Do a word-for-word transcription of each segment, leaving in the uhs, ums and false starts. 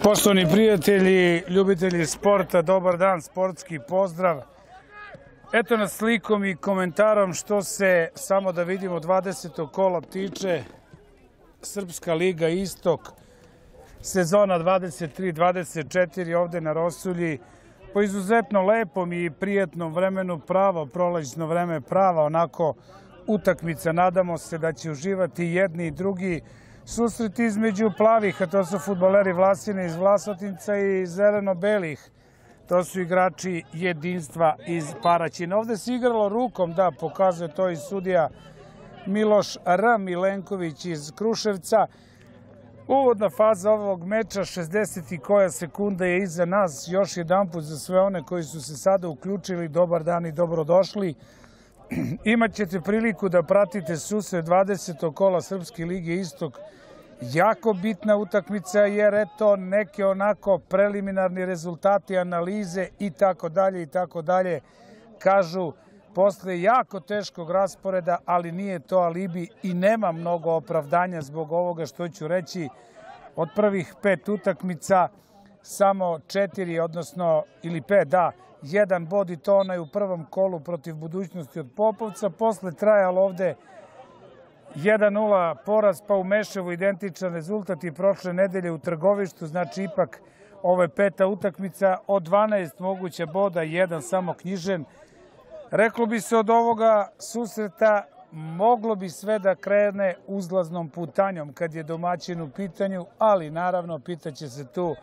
Poštovani prijatelji, ljubitelji sporta, dobar dan, sportski pozdrav. Eto nas slikom i komentarom što se, samo da vidimo, dvadesetog kola tiče, Srpska liga Istok, sezona dvadeset tri dvadeset četiri ovde na Rosulji, po izuzetno lepom i prijetnom vremenu, pravo prolećno vreme, prava onako utakmica. Nadamo se da će uživati jedni i drugi. Susret između plavih, a to su fudbaleri Vlasine iz Vlasotinca, i zeleno-belih, to su igrači Jedinstva iz Paraćina. Ovde se igralo rukom, da, pokazuje to i sudija Miloš R. Milenković iz Kruševca. Uvodna faza ovog meča, šezdeset i koja sekunda je iza nas. Još jedanput za sve one koji su se sada uključili, dobar dan i dobrodošli. Imaćete priliku da pratite susret dvadesetog kola Srpske lige Istok. Jako bitna utakmica, jer eto neke onako preliminarni rezultati, analize i tako dalje i tako dalje kažu posle jako teškog rasporeda, ali nije to alibi i nema mnogo opravdanja zbog ovoga što ću reći. Od prvih pet utakmica samo četiri, odnosno ili pet, da, jedan bod, i to onaj u prvom kolu protiv Budućnosti od Popovca. Posle trajalo ovde jedan nula poraz, pa u Meševu identičan rezultat i prošle nedelje u Trgovištu. Znači ipak ovo je peta utakmica od dvanaest moguća boda, jedan samo knjižen. Reklo bi se od ovoga susreta moglo bi sve da krene uzlaznom putanjom kad je domaćin u pitanju, ali naravno pitaće se tu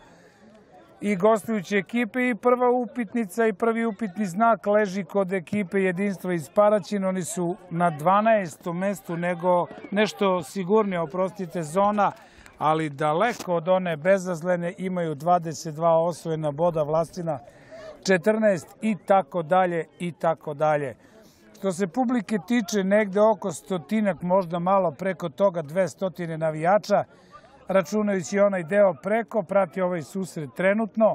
i gostujuće ekipe, i prva upitnica i prvi upitni znak leži kod ekipe Jedinstva iz Paraćina. Oni su na dvanaestom mestu, nego nešto sigurnije, oprostite, zona, ali daleko od one bezazlene, imaju dvadeset dva osvojena boda, Vlasina četrnaest i tako dalje i tako dalje. Što se publike tiče, negde oko stotinak, možda malo preko toga, dvestotine navijača, računajući onaj deo preko, prati ovaj susret trenutno.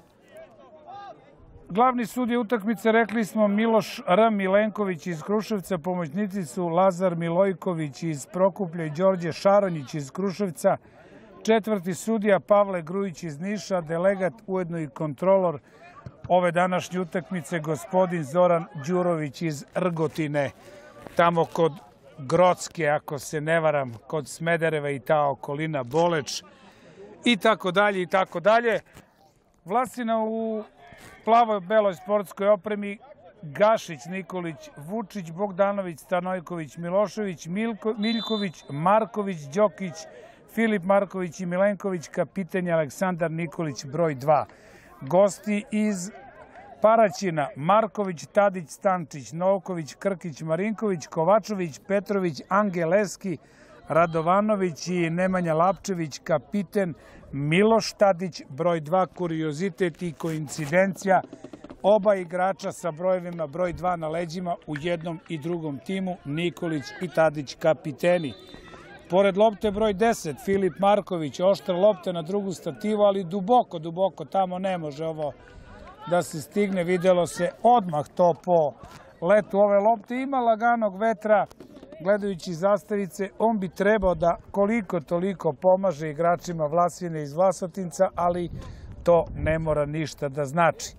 Glavni sudija utakmice, rekli smo, Miloš R. Milenković iz Kruševca, pomoćnici su Lazar Milojković iz Prokuplja i Đorđe Šaronjić iz Kruševca, četvrti sudija Pavle Grujić iz Niša, delegat, ujedno i kontrolor ove današnje utakmice, gospodin Zoran Đurović iz Rgotine, tamo kod Grocke, ako se ne varam, kod Smedereva i ta okolina, Boleč i tako dalje i tako dalje. Vlasina u plavoj beloj sportskoj opremi: Gašić, Nikolić, Vučić, Bogdanović, Stanojković, Milošević, Milko, Miljković, Marković, Đokić, Filip Marković i Milenković, kapiten je Aleksandar Nikolić, broj dva. Gosti iz Paraćina: Marković, Tadić, Stančić, Novković, Krkić, Marinković, Kovačović, Petrović, Angeleski, Radovanović i Nemanja Lapčević, kapiten Miloš Tadić, broj dva. Kuriozitet i koincidencija, oba igrača sa brojevima broj dva na leđima u jednom i drugom timu, Nikolić i Tadić kapiteni. Pored lopte broj deset, Filip Marković, oštra lopta na drugu stativu, ali duboko, duboko, tamo ne može ovo da se stigne, vidjelo se odmah to po letu ove lopte. Ima laganog vetra, gledajući zastavice, on bi trebao da koliko toliko pomaže igračima Vlasine iz Vlasotinca, ali to ne mora ništa da znači.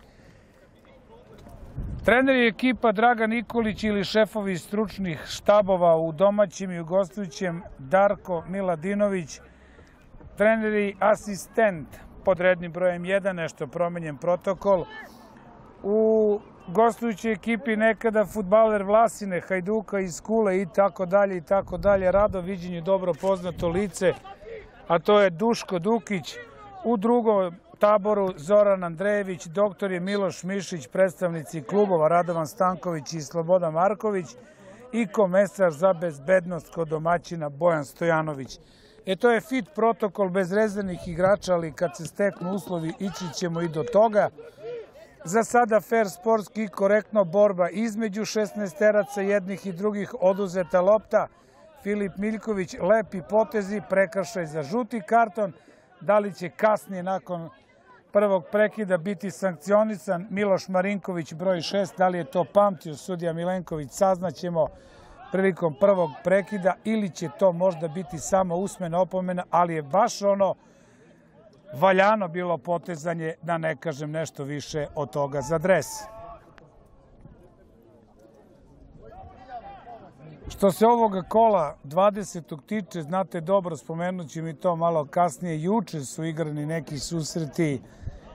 Trener je ekipa Dragan Nikolić ili šefovi stručnih štabova u domaćem i u gostujućem Darko Miladinović. Trener i asistent pod rednim brojem jedan, nešto promenjen protokol. U gostujućoj ekipi nekada fudbaler Vlasine, Hajduka iz Kule i tako dalje i tako dalje. Rado viđenje, dobro poznato lice, a to je Duško Dukić. U drugom taboru Zoran Andrejević, doktor je Miloš Mišić, predstavnici klubova Radovan Stanković i Slobodan Marković i komesar za bezbednost kod domaćina Bojan Stojanović. E to je fit protokol bez rezervnih igrača, ali kad se steknu uslovi ići ćemo i do toga. Za sada fair sportski i korektno borba između šesnaesteraca jednih i drugih, oduzeta lopta. Filip Miljković, lepi potezi, prekršaj za žuti karton. Da li će kasnije nakon prvog prekida biti sankcionisan Miloš Marinković, broj šest, da li je to pamtio sudija Milenković, saznaćemo prilikom prvog prekida, ili će to možda biti samo usmena opomena, ali je baš ono valjano bilo potezanje, da ne kažem nešto više od toga za dres. Što se ovoga kola dvadesetog tiče, znate dobro, spomenut ću mi to malo kasnije, juče su igrani neki susreti,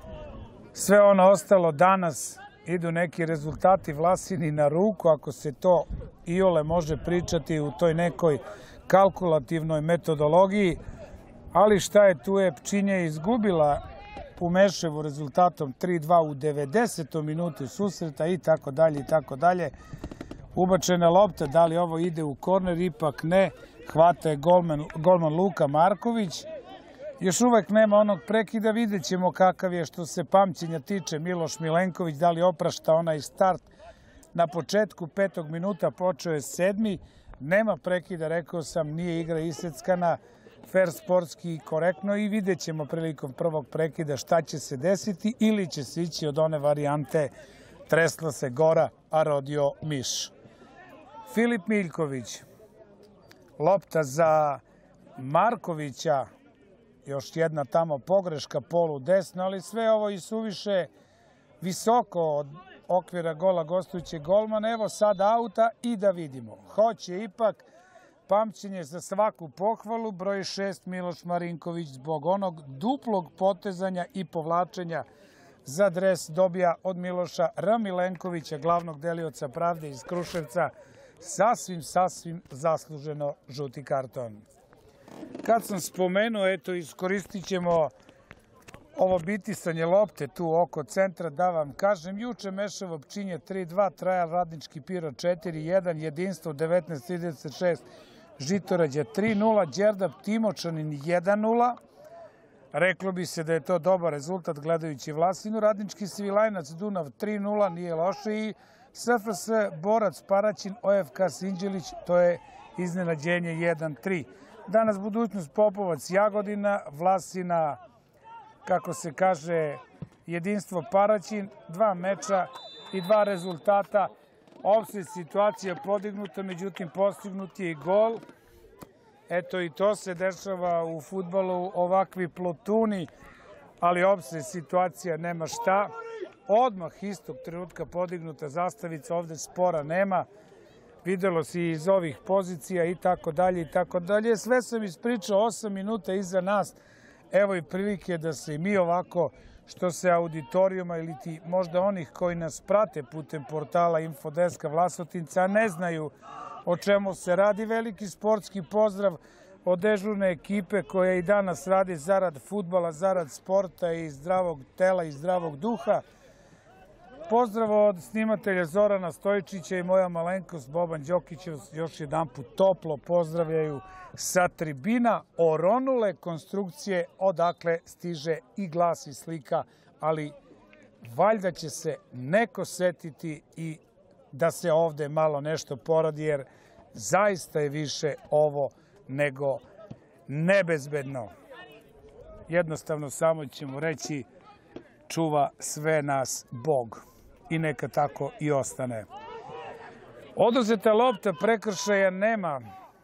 sve ono ostalo danas, idu neki rezultati Vlasini na ruku, ako se to iole može pričati u toj nekoj kalkulativnoj metodologiji, ali šta je tu je, Pčinja je izgubila u Meševu rezultatom tri dva u devedesetoj minuti susreta i tako dalje i tako dalje. Ubačena lopta, da li ovo ide u korner, ipak ne, hvata je golman, golman Luka Marković. Još uvek nema onog prekida, vidjet ćemo kakav je što se pamćenja tiče Miloš Milenković, da li oprašta onaj start na početku petog minuta, počeo je sedmi, nema prekida, rekao sam, nije igra iseckana, fair sportski i korektno i vidjet ćemo prilikom prvog prekida šta će se desiti ili će se ići od one varijante tresla se gora, a rodio miš. Filip Miljković, lopta za Markovića, još jedna tamo pogreška, polu desno, ali sve ovo i suviše visoko od okvira gola gostujućeg golmana. Evo sad auta i da vidimo. Hoće ipak pamćenje za svaku pohvalu, broj šest Miloš Marinković zbog onog duplog potezanja i povlačenja za dres dobija od Miloša R. Milenkovića, glavnog delioca Pravde iz Kruševca, sasvim, sasvim zasluženo žuti karton. Kad sam spomenuo, eto, iskoristit ćemo ovo bitisanje lopte tu oko centra, da vam kažem, juče Meševo Pčinje tri dva, Trajal Radnički Piro četiri jedan, Jedinstvo devetnaest trideset šest, Žitorađa tri nula, Đerdap Timočanin jedan nula. Reklo bi se da je to dobar rezultat gledajući Vlasinu. Radnički Svilajnac Dunav tri nula, nije loše, i S F S Borac Paraćin O F K Sinđelić, to je iznenađenje jedan tri. Danas budućnost Popovac Jagodina, Vlasina, kako se kaže, Jedinstvo Paraćin, dva meča i dva rezultata. Opšte situacija podignuta, međutim postignut je i gol. Eto, i to se dešava u fudbalu, ovakvi plotuni, ali opšte situacija nema šta. Odmah istog trenutka podignuta zastavica, ovde spora nema. Videlo se iz ovih pozicija i tako dalje i tako dalje. Sve sam ispričao, osam minuta iza nas. Evo i prilike da se i mi ovako, što se auditorijuma ili ti možda onih koji nas prate putem portala Infodeska Vlasotinca, ne znaju o čemu se radi. Veliki sportski pozdrav od dežurne ekipe koja i danas radi zarad fudbala, zarad sporta i zdravog tela i zdravog duha. Pozdrav od snimatelja Zorana Stojčića i moja malenkost Boban Đokićev još jedan put toplo pozdravljaju sa tribina oronule konstrukcije odakle stiže i glas i slika, ali valjda će se neko setiti i da se ovde malo nešto poradi, jer zaista je više ovo nego nebezbedno. Jednostavno samo ćemo reći čuva sve nas Bog. I neka tako i ostane. Oduzeta lopta, prekršaja nema.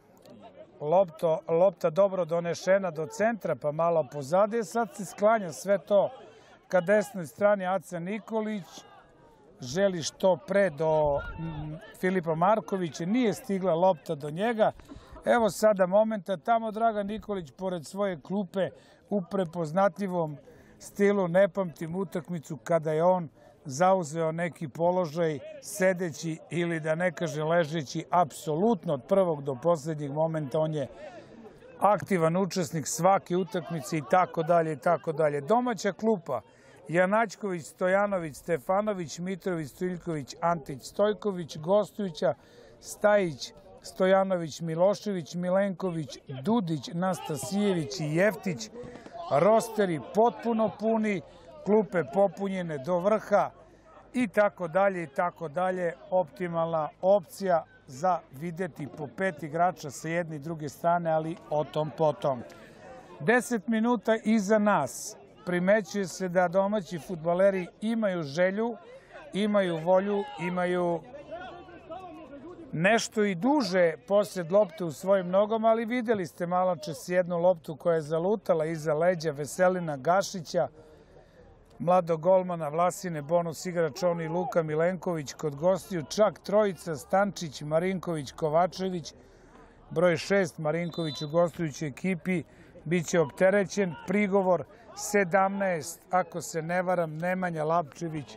Lopto, lopta dobro donešena do centra, pa malo pozadije. Sad se sklanja sve to ka desnoj strani. Aca Nikolić želi što pre do Filipa Markovića. Nije stigla lopta do njega. Evo sada momenta. Tamo Dragan Nikolić pored svoje klupe u prepoznatljivom stilu. Ne pamtim utakmicu kada je on zauzeo neki položaj sedeći ili da ne kaže ležeći, apsolutno od prvog do poslednjeg momenta on je aktivan učesnik svake utakmice i tako dalje i tako dalje. Domaća klupa Janačković, Stojanović, Stefanović, Mitrović, Stojiljković, Antić, Stojković, gostujuća Stajić, Stojanović, Milošević, Milenković, Dudić, Nastasijević i Jeftić. Rosteri potpuno puni, klupe popunjene do vrha i tako dalje i tako dalje. Optimalna opcija za videti po pet igrača sa jedne i druge strane, ali o tom potom. Deset minuta iza nas. Primećuje se da domaći fudbaleri imaju želju, imaju volju, imaju nešto i duže posjed lopte u svojim nogama, ali vidjeli ste malo čas jednu loptu koja je zalutala iza leđa Veselina Gašića, mladog golmana Vlasine, bonus igrač on i Luka Milenković kod gostiju, čak trojica Stančić, Marinković, Kovačević, broj šest Marinković u gostujućoj ekipi, bit će opterećen, prigovor sedamnaest, ako se ne varam, Nemanja Lapčević,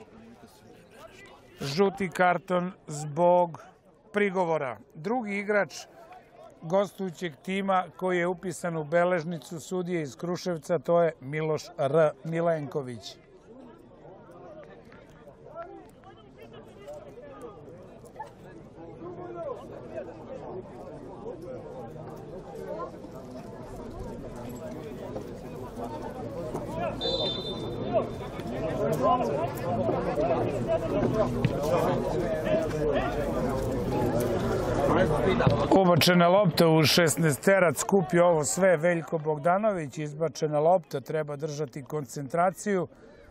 žuti karton zbog prigovora. Drugi igrač gostujućeg tima koji je upisan u beležnicu sudije iz Kruševca, to je Miloš R. Milenković. Ubačena lopta u šesnaesterac, kupi ovo sve Veljko Bogdanović, izbačena lopta, treba držati koncentraciju.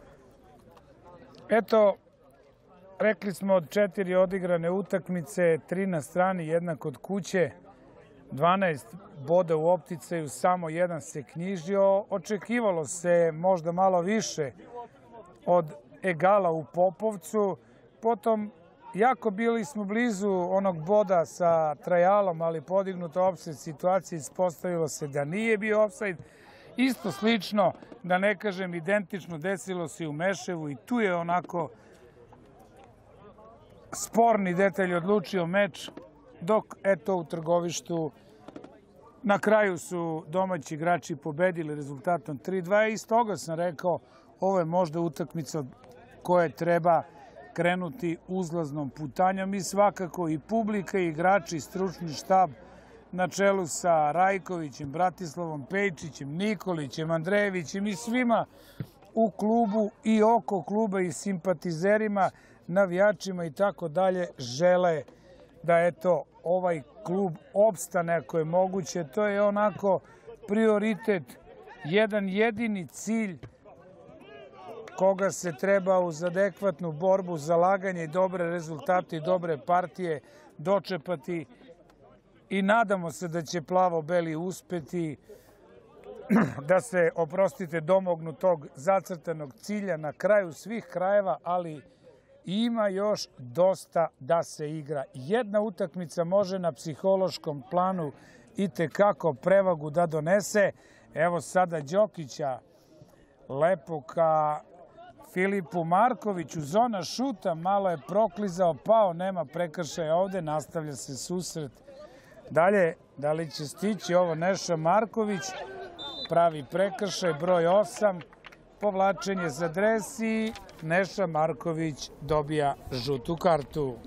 Eto, rekli smo od četiri odigrane utakmice, tri na strani, jedna kod kuće, dvanaest boda u opticaju, samo jedan se knjižio. Očekivalo se možda malo više od egala u Popovcu, potom jako bili smo blizu onog boda sa Trajalom, ali podignuta ofsajd situacija, ispostavilo se da nije bio ofsajd. Isto slično, da ne kažem identično, desilo se u Meševu i tu je onako sporni detalj odlučio meč, dok eto u Trgovištu na kraju su domaći igrači pobedili rezultatom tri dva i iz toga sam rekao ovo je možda utakmica koje treba krenuti uzlaznom putanjom i svakako i publika i igrači, stručni štab na čelu sa Rajkovićem, Bratislavom Pejčićem, Nikolićem, Andrejevićem i svima u klubu i oko kluba i simpatizerima, navijačima i tako dalje žele da eto ovaj klub opstane ako je moguće. To je onako prioritet, jedan jedini cilj koga se treba uz adekvatnu borbu, zalaganje i dobre rezultate i dobre partije dočepati i nadamo se da će plavo-beli uspeti da se, oprostite, domognu tog zacrtanog cilja na kraju svih krajeva, ali ima još dosta da se igra. Jedna utakmica može na psihološkom planu itekako prevagu da donese. Evo sada Đokića, lepo ka Filipu Markoviću, zona šuta, malo je proklizao, pao, nema prekršaja ovde, nastavlja se susret. Dalje, da li će stići ovo Neša Marković, pravi prekršaj, broj osam, povlačenje za dres i Neša Marković dobija žutu kartu.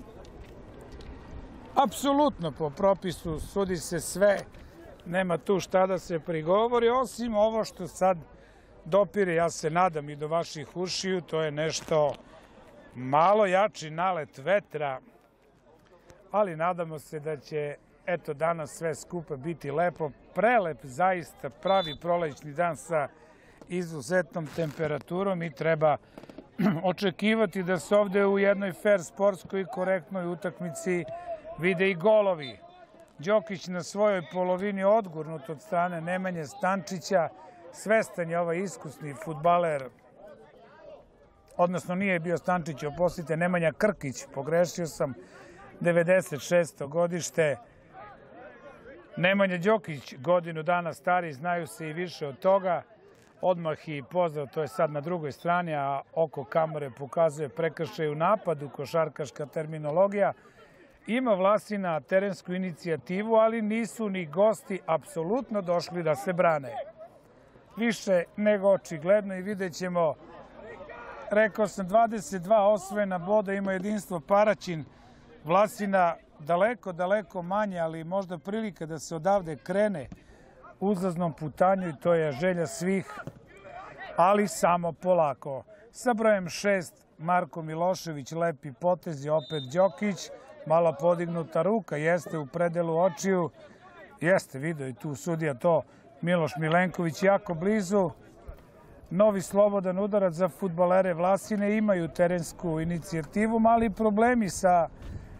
Apsolutno po propisu sudi se sve, nema tu šta da se prigovori, osim ovo što sad dopire, ja se nadam i do vaših ušiju, to je nešto malo jači nalet vetra, ali nadamo se da će eto danas sve skupa biti lepo, prelep, zaista pravi prolećni dan sa izuzetnom temperaturom i treba očekivati da se ovde u jednoj fair sportskoj i korektnoj utakmici vide i golovi. Đokić na svojoj polovini odgurnut od strane Nemanje Stančića, svestan je ovaj iskusni fudbaler, odnosno nije bio Stančić, oprostite, Nemanja Krkić, pogrešio sam, devedeset šesto godište. Nemanja Đokić, godinu dana stari, znaju se i više od toga. Odmah i pozdrav, to je sad na drugoj strani, a oko kamere pokazuje prekršaj u napadu, košarkaška terminologija. Ima Vlasina terensku inicijativu, ali nisu ni gosti apsolutno došli da se brane. Više nego očigledno i vidjet ćemo, rekao sam, dvadeset dva osvojena boda, ima jedinstvo Paraćin, Vlasina daleko, daleko manje, ali možda prilika da se odavde krene uzlaznom putanju i to je želja svih, ali samo polako. Sa brojem šest Marko Milošević, lepi potezi, opet Đokić, malo podignuta ruka, jeste u predelu očiju, jeste, vidio i tu sudija to, Miloš Milenković jako blizu. Novi slobodan udarac za fudbalere Vlasine, imaju terensku inicijativu, mali problemi sa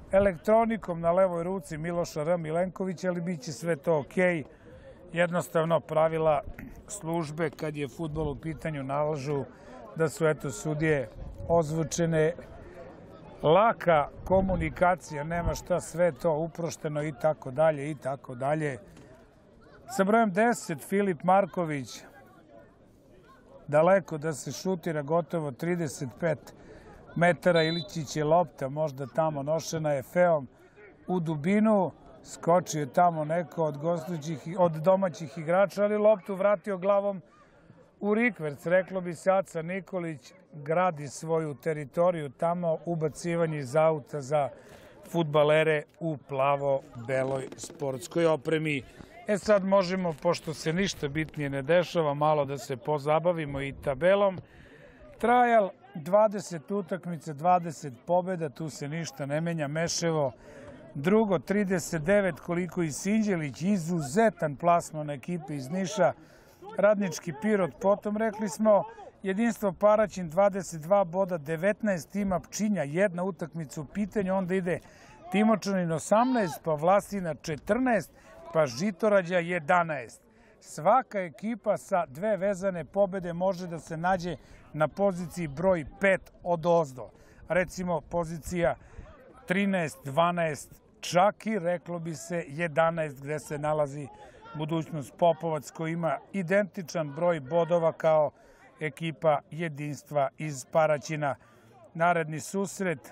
elektronikom na levoj ruci Miloša R. Milenkovića, ali bit će sve to okej. Jednostavno pravila službe kad je fudbal u pitanju nalažu da su eto sudije ozvučene. Laka komunikacija, nema šta, sve to uprošteno i tako dalje i tako dalje. Sa brojem deset Filip Marković, daleko da se šutira, gotovo trideset pet metara, Iličić je lopta, možda tamo nošena je feom u dubinu, skočio je tamo neko od, gostućih, od domaćih igrača, ali loptu vratio glavom u rikverc. Reklo bi se, Aca Nikolić gradi svoju teritoriju tamo, ubacivanje iz auta za fudbalere u plavo-beloj sportskoj opremi. E sad možemo, pošto se ništa bitnije ne dešava, malo da se pozabavimo i tabelom. Trajal dvadeset utakmica, dvadeset pobjeda, tu se ništa ne menja. Meševo drugo, trideset devet, koliko i Sinđelić, izuzetan plasman ekipe iz Niša. Radnički Pirot, potom rekli smo Jedinstvo Paraćin dvadeset dva boda, devetnaest ima Pčinja, jedna utakmica u pitanju, onda ide Timočanin osamnaest, pa Vlasina četrnaest, pa Žitorađa jedanaest. Svaka ekipa sa dve vezane pobjede može da se nađe na poziciji broj pet od ozdo. Recimo pozicija trinaest, dvanaest, čak i reklo bi se jedanaest, gde se nalazi Budućnost Popovac, koji ima identičan broj bodova kao ekipa Jedinstva iz Paraćina. Naredni susret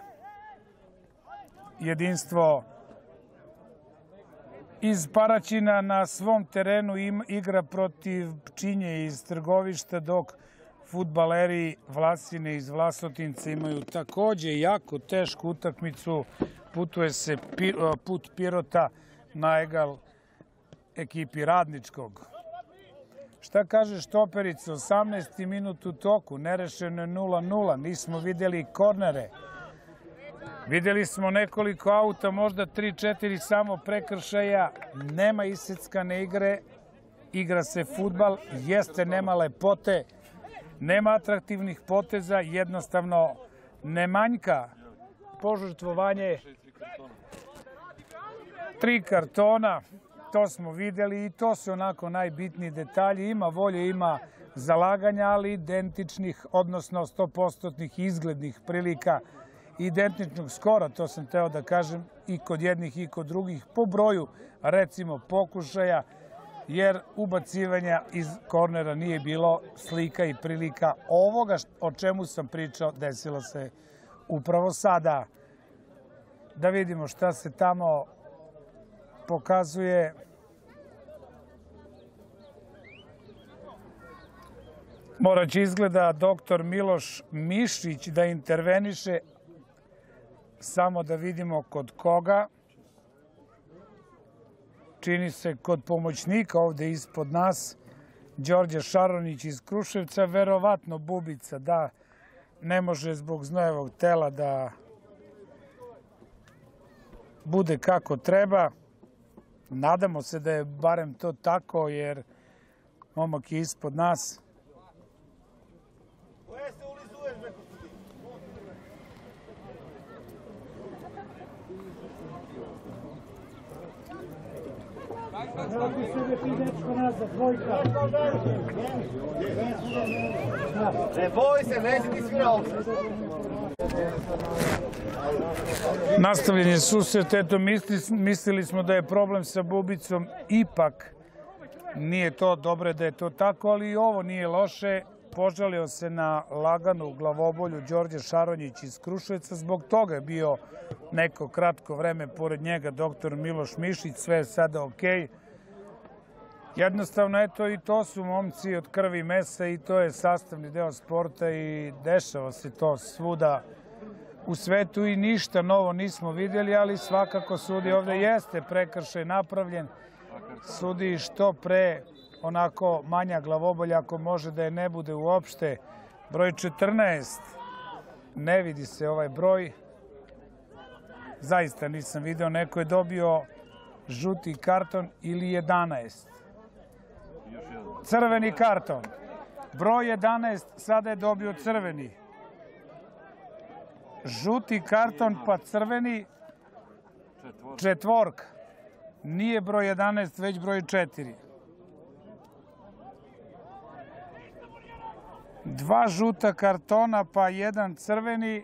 Jedinstvo iz Paraćina na svom terenu igra protiv Pčinje iz Trgovišta, dok fudbaleri Vlasine iz Vlasotinca imaju takođe jako tešku utakmicu. Putuje se put Pirota na egal ekipi Radničkog. Šta kaže Štoperica? osamnaesti minut u toku, nerešeno je nula nula, nismo vidjeli kornere. Vidjeli smo nekoliko auta, možda tri četiri samo prekršaja, nema iseckane igre, igra se fudbal, jeste, nema lepote, nema atraktivnih poteza, jednostavno ne manjka požrtvovanje. Tri kartona, to smo vidjeli i to su onako najbitniji detalji. Ima volje, ima zalaganja, ali identičnih, odnosno sto posto izglednih prilika, identičnog skora, to sam teo da kažem, i kod jednih i kod drugih, po broju, recimo, pokušaja, jer ubacivanja iz kornera nije bilo. Slika i prilika ovoga o čemu sam pričao desilo se upravo sada. Da vidimo šta se tamo pokazuje. Morat će izgleda doktor Miloš Mišić da interveniše. Samo da vidimo kod koga. Čini se kod pomoćnika ovde ispod nas. Đorđe Šaronić iz Kruševca, verovatno Bubica, da ne može zbog znojevog tela da bude kako treba. Nadamo se da je barem to tako, jer momak je ispod nas. Vrati sebe ti dečko nazad, dvojka. Ne boj se, neće ti svirao. Nastavljen je susret, eto mislili smo da je problem sa Bubicom, ipak nije to dobro da je to tako, ali i ovo nije loše. Požalio se na laganu glavobolju Đorđe Šaronjić iz Kruševca, zbog toga je bio neko kratko vreme pored njega doktor Miloš Mišić, sve je sada okej. Jednostavno, eto, i to su momci od krvi i mesa i to je sastavni deo sporta i dešava se to svuda u svetu i ništa novo nismo vidjeli, ali svakako sudi ovde jeste prekršaj napravljen. Sudi što pre onako manja glavobolja, ako može da je ne bude uopšte. Broj četrnaest, ne vidi se ovaj broj. Zaista nisam video, neko je dobio žuti karton ili jedanaest. Crveni karton. Broj jedanaest sada je dobio crveni. Žuti karton pa crveni. četvorka. Nije broj jedanaest, već broj četiri. Dva žuta kartona, pa jedan crveni.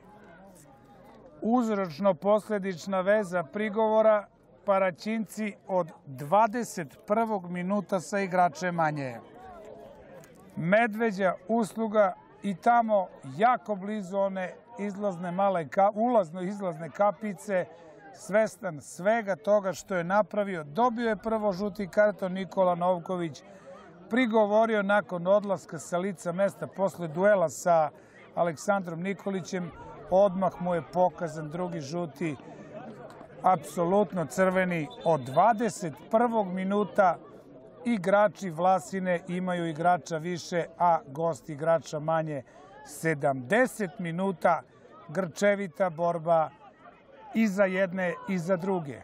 Uzročno-posledična veza prigovora. Paraćinci od dvadeset prvog minuta sa igračem manje. Medveđa usluga i tamo jako blizu one izlazne male, ulazno-izlazne kapice, svestan svega toga što je napravio. Dobio je prvo žuti karton Nikola Novković, prigovorio nakon odlaska sa lica mesta posle duela sa Aleksandrom Nikolićem, odmah mu je pokazan drugi žuti, apsolutno crveni. Od dvadeset prvog minuta igrači Vlasine imaju igrača više, a gosti igrača manje. sedamdeset minuta grčevita borba i za jedne i za druge.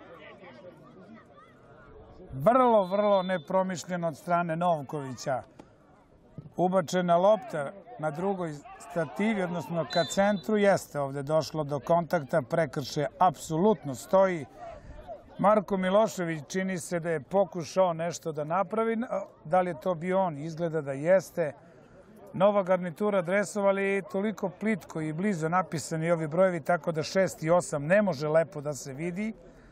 Vrlo, vrlo nepromišljeno od strane Novkovića. Ubačena lopta na drugoj stativi, odnosno ka centru, jeste ovde došlo do kontakta, prekršaj apsolutno stoji. Marko Milošević čini se da je pokušao nešto da napravi. Da li je to bio on? Izgleda da jeste. Nova garnitura dresova, ali je toliko plitko i blizo napisani ovi brojevi, tako da šest i osam ne može lepo da se vidi.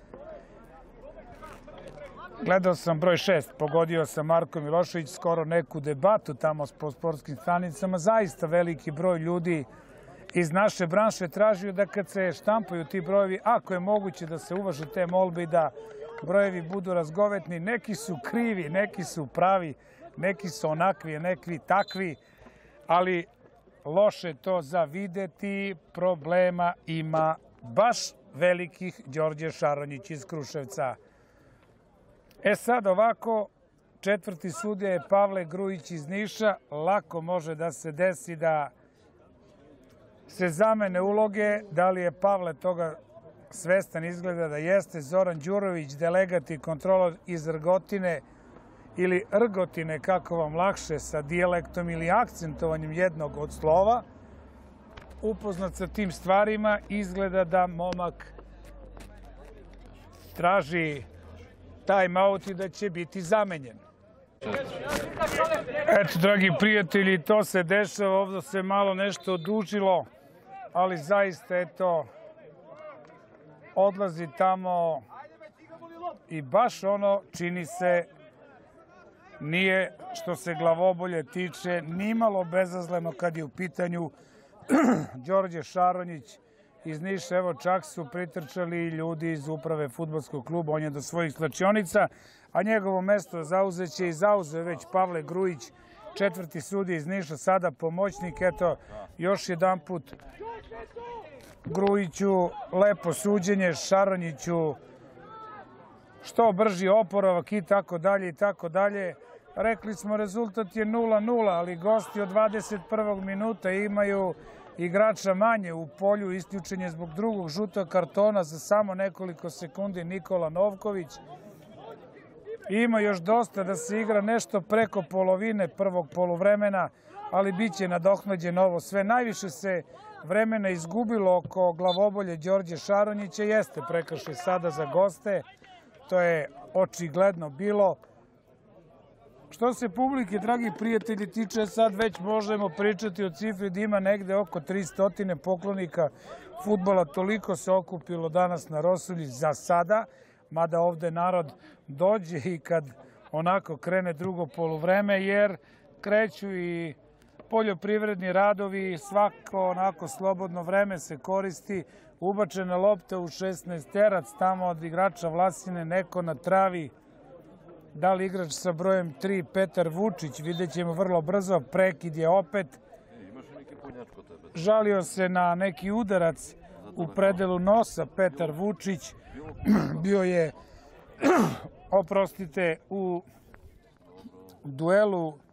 Gledao sam broj šest, pogodio sam Marko Milošević, skoro neku debatu tamo po sportskim stranicama. Zaista veliki broj ljudi iz naše branše tražio da kad se štampaju ti brojevi, ako je moguće da se uvaže te molbe i da brojevi budu razgovetni. Neki su krivi, neki su pravi, neki su onakvi, neki takvi, ali loše to za videti. Problema ima baš velikih. Đorđe Šaronjić iz Kruševca. E sad ovako, četvrti sudija je Pavle Grujić iz Niša. Lako može da se desi da se zamene uloge. Da li je Pavle toga svestan? Izgleda da jeste. Zoran Đurović, delegat i kontrolor iz Rgotine ili Rgotine, kako vam lakše, sa dijalektom ili akcentovanjem jednog od slova, upoznat sa tim stvarima. Izgleda da momak traži time-out i da će biti zamenjen. Eto, dragi prijatelji, to se dešava. Ovdje se malo nešto odužilo, ali zaista, eto, odlazi tamo i baš ono, čini se, nije, što se glavobolje tiče, nimalo bezazleno kad je u pitanju Đorđe Šaronjić iz Niša. Evo, čak su pritrčali ljudi iz uprave fudbalskog kluba. On je do svojih slačionica, a njegovo mesto zauzeće i zauzeo već Pavle Grujić, četvrti sudija iz Niša, sada pomoćnik. Eto, još jedan put Grujiću lepo suđenje, Šaronjiću što brži oporavak i tako dalje i tako dalje. Rekli smo, rezultat je nula nula, ali gosti od dvadeset prvog minuta imaju igrača manje u polju. Isključen je zbog drugog žutog kartona za samo nekoliko sekundi Nikola Novković. Ima još dosta da se igra, nešto preko polovine prvog poluvremena, ali bit će nadoknađeno ovo sve. Najviše se vremena izgubilo oko glavobolje Đorđe Šaronjića. Jeste prekršaj sada za goste, to je očigledno bilo. Što se publike, dragi prijatelji, tiče, sad već možemo pričati o cifri da ima negde oko tristo poklonika fudbala. Toliko se okupilo danas na Rosulji za sada, mada ovde narod dođe i kad onako krene drugo poluvreme, jer kreću i poljoprivredni radovi, svako onako slobodno vreme se koristi. Ubačena lopta u šesnaesterac, tamo od igrača Vlasine, neko na travi. Da li igrač sa brojem tri, Petar Vučić, vidjet ćemo vrlo brzo. Prekid je opet. Žalio se na neki udarac u predelu nosa Petar Vučić. Bio je, oprostite, u duelu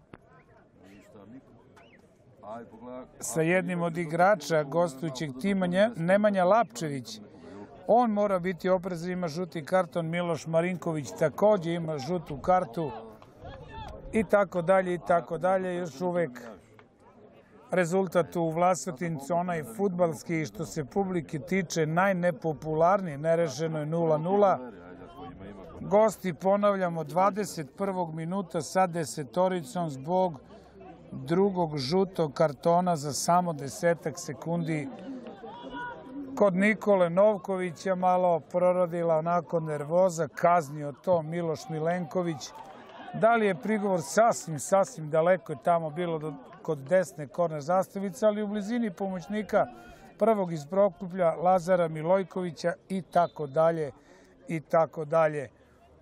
sa jednim od igrača gostujućeg tima, Nemanja Lapčević. On mora biti oprezan, ima žuti karton. Miloš Marinković također ima žutu kartu i tako dalje i tako dalje. Još uvek rezultat u Vlasotincu, onaj fudbalski, što se publike tiče, najnepopularniji, nerešeno je nula nula. Gosti, ponavljamo, dvadeset prvog minuta sa desetoricom zbog drugog žutog kartona za samo desetak sekundi. Kod Nikole Novkovića malo prorodila onako nervoza, kaznio to Miloš Milenković. Da li je prigovor sasvim, sasvim daleko je tamo bilo do, kod desne korner zastavice, ali u blizini pomoćnika prvog iz Prokuplja Lazara Milojkovića i tako dalje i tako dalje.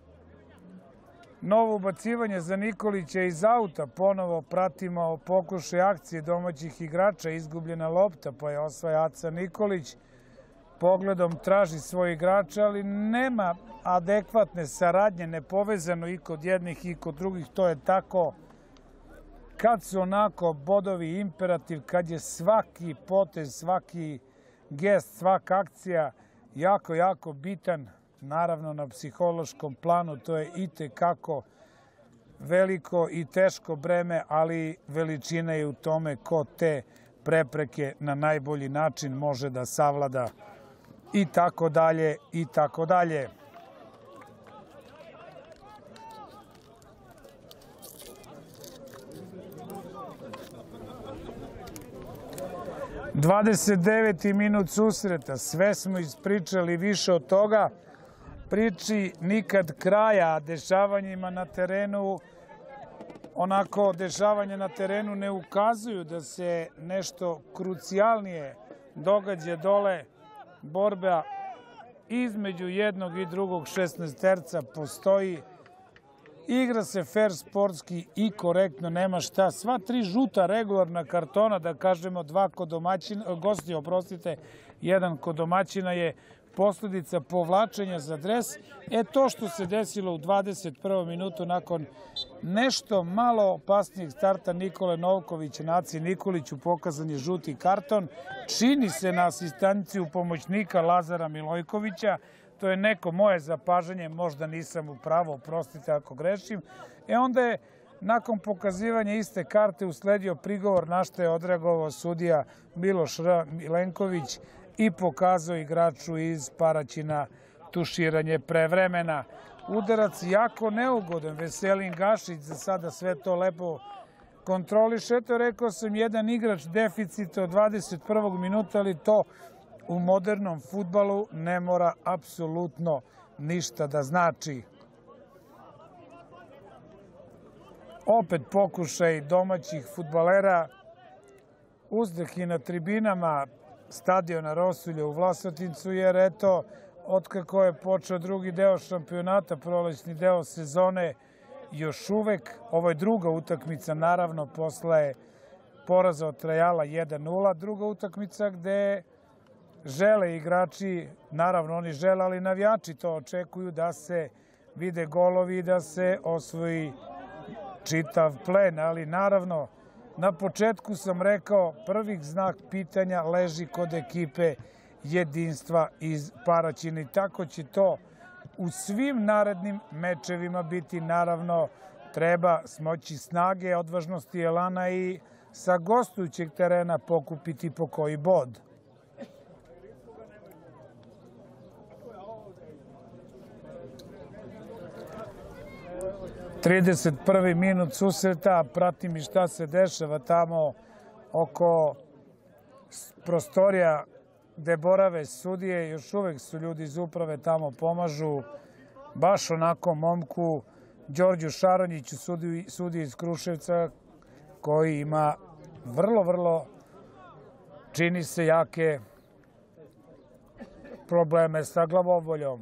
Novo ubacivanje za Nikolića iz auta, ponovo pratimo pokušaj akcije domaćih igrača, izgubljena lopta, pa je osvaja Aca Nikolić. Pogledom traži svoje igrača, ali nema adekvatne saradnje, nepovezano i kod jednih i kod drugih. To je tako kad su onako bodovi imperativ, kad je svaki potez, svaki gest, svaka akcija jako, jako bitan. Naravno, na psihološkom planu to je itekako veliko i teško breme, ali veličina je u tome ko te prepreke na najbolji način može da savlada. I tako dalje, i tako dalje. dvadeset deveti minut susreta, sve smo ispričali, više od toga. Priči nikad kraja, a dešavanjima na terenu, onako dešavanje na terenu ne ukazuju da se nešto krucijalnije događa dole. Borba između jednog i drugog šesnaesterca postoji. Igra se fer sportski i korektno, nema šta. Sva tri žuta regularna kartona, da kažemo dva kod domaćina, gosti, oprostite, jedan kod domaćina je posljedica povlačenja za dres. E to što se desilo u dvadeset prvom minutu nakon nešto malo opasnijeg starta Nikole Novkovića na Aci Nikoliću, pokazan je žuti karton. Čini se na asistenciju pomoćnika Lazara Milojkovića. To je neko moje zapažanje, možda nisam u pravu, oprostite ako grešim. E onda je nakon pokazivanja iste karte usledio prigovor, na što je odreagovao sudija Miloš R. Milenković i pokazao igraču iz Paraćina tuširanje pre vremena. Udarac jako neugodan, Veselin Gašić za sada sve to lepo kontroliše. Eto, rekao sam, jedan igrač deficita od dvadeset prvog minuta, ali to u modernom fudbalu ne mora apsolutno ništa da znači. Opet pokušaj domaćih fudbalera, uzdehi na tribinama stadiona Rosulje u Vlasotincu, jer eto, otkako je počeo drugi deo šampionata, prolećni deo sezone, još uvek, ovo je druga utakmica, naravno, posle poraza od Trajala jedan nula, druga utakmica gde žele igrači, naravno oni žele, ali navijači to očekuju, da se vide golovi i da se osvoji čitav plen, ali naravno, na početku sam rekao, prvih znak pitanja leži kod ekipe Jedinstva iz Paraćina i tako će to u svim narednim mečevima biti. Naravno, treba smoći snage, odvažnosti, elana i sa gostujućeg terena pokupiti po koji bod. trideset prvi minut susreta, pratim i šta se dešava tamo oko prostorija gde borave sudije. Još uvek su ljudi iz uprave tamo, pomažu baš onako momku Đorđu Šaronjiću, sudiji iz Kruševca, koji ima vrlo, vrlo, čini se, jake probleme sa glavoboljom.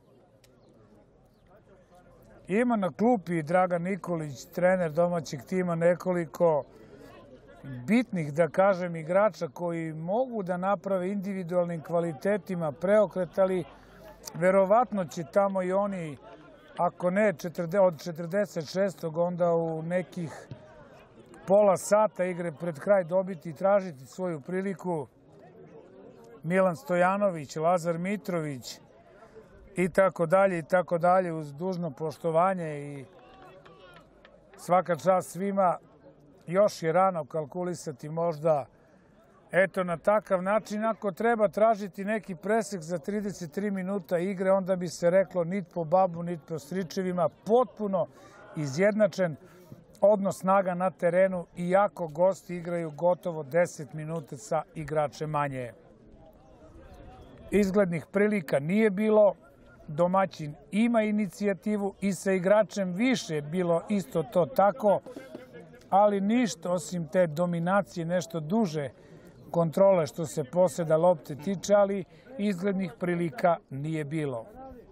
Ima na klupi Dragan Nikolić, trener domaćeg tima, nekoliko bitnih, da kažem, igrača koji mogu da naprave individualnim kvalitetima preokret, ali verovatno će tamo i oni, ako ne od četrdeset šestog onda u nekih pola sata igre pred kraj dobiti i tražiti svoju priliku. Milan Stojanović, Lazar Mitrović i tako dalje i tako dalje, uz dužno poštovanje i svaka čast svima. još je rano kalkulisati možda eto na takav način. Ako treba tražiti neki presek za trideset tri minuta igre, onda bi se reklo nit po babu, nit po stričevima, potpuno izjednačen odnos snaga na terenu, iako gosti igraju gotovo deset minuta sa igračem manje. Izglednih prilika nije bilo, domaćin ima inicijativu i sa igračem više bilo isto to tako, ali ništa osim te dominacije, nešto duže kontrole što se poseda lopte tiče, ali izglednih prilika nije bilo.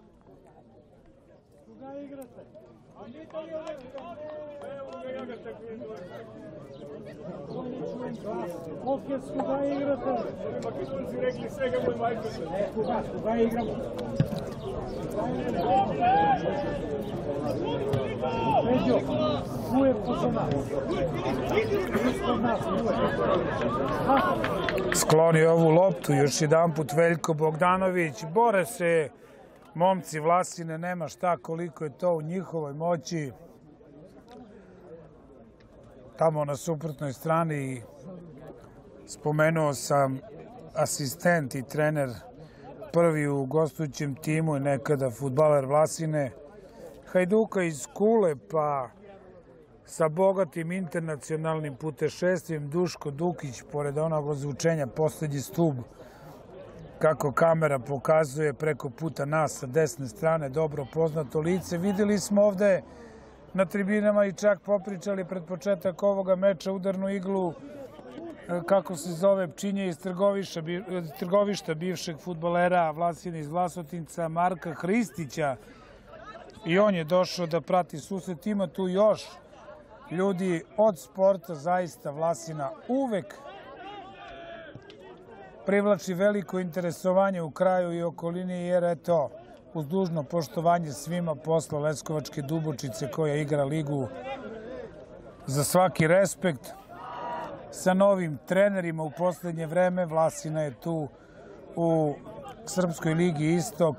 Opet skuga igrate. Kako smo si rekli, svega moj majko se. Ne, skuga, skuga igramo. Međo, uvijek posle nas. Ispod nas, uvijek. Skloni ovu loptu još jedan put Veljko Bogdanović. Bore se momci Vlasine, nema šta koliko je to u njihovoj moći. Tamo na suprotnoj strani spomenuo sam asistent i trener prvi u gostujućem timu i nekada fudbaler Vlasine, Hajduka iz Kule, pa sa bogatim internacionalnim putešestvijem Duško Dukić, pored onog ozvučenja poslednji stub, kako kamera pokazuje preko puta nas sa desne strane, dobro poznato lice. Vidjeli smo ovde na tribinama i čak popričali pred početak ovoga meča udarnu iglu, kako se zove, Pčinje iz Trgovišta, bivšeg fudbalera Vlasine iz Vlasotinca, Marka Hristića. I on je došao da prati susret. Ima tu još ljudi od sporta, zaista Vlasina uvek privlači veliko interesovanje u kraju i okolini, jer eto, uz dužno poštovanje svima posla Leskovačke Dubočice koja igra ligu, za svaki respekt. Sa novim trenerima u poslednje vreme, Vlasina je tu u Srpskoj ligi Istok.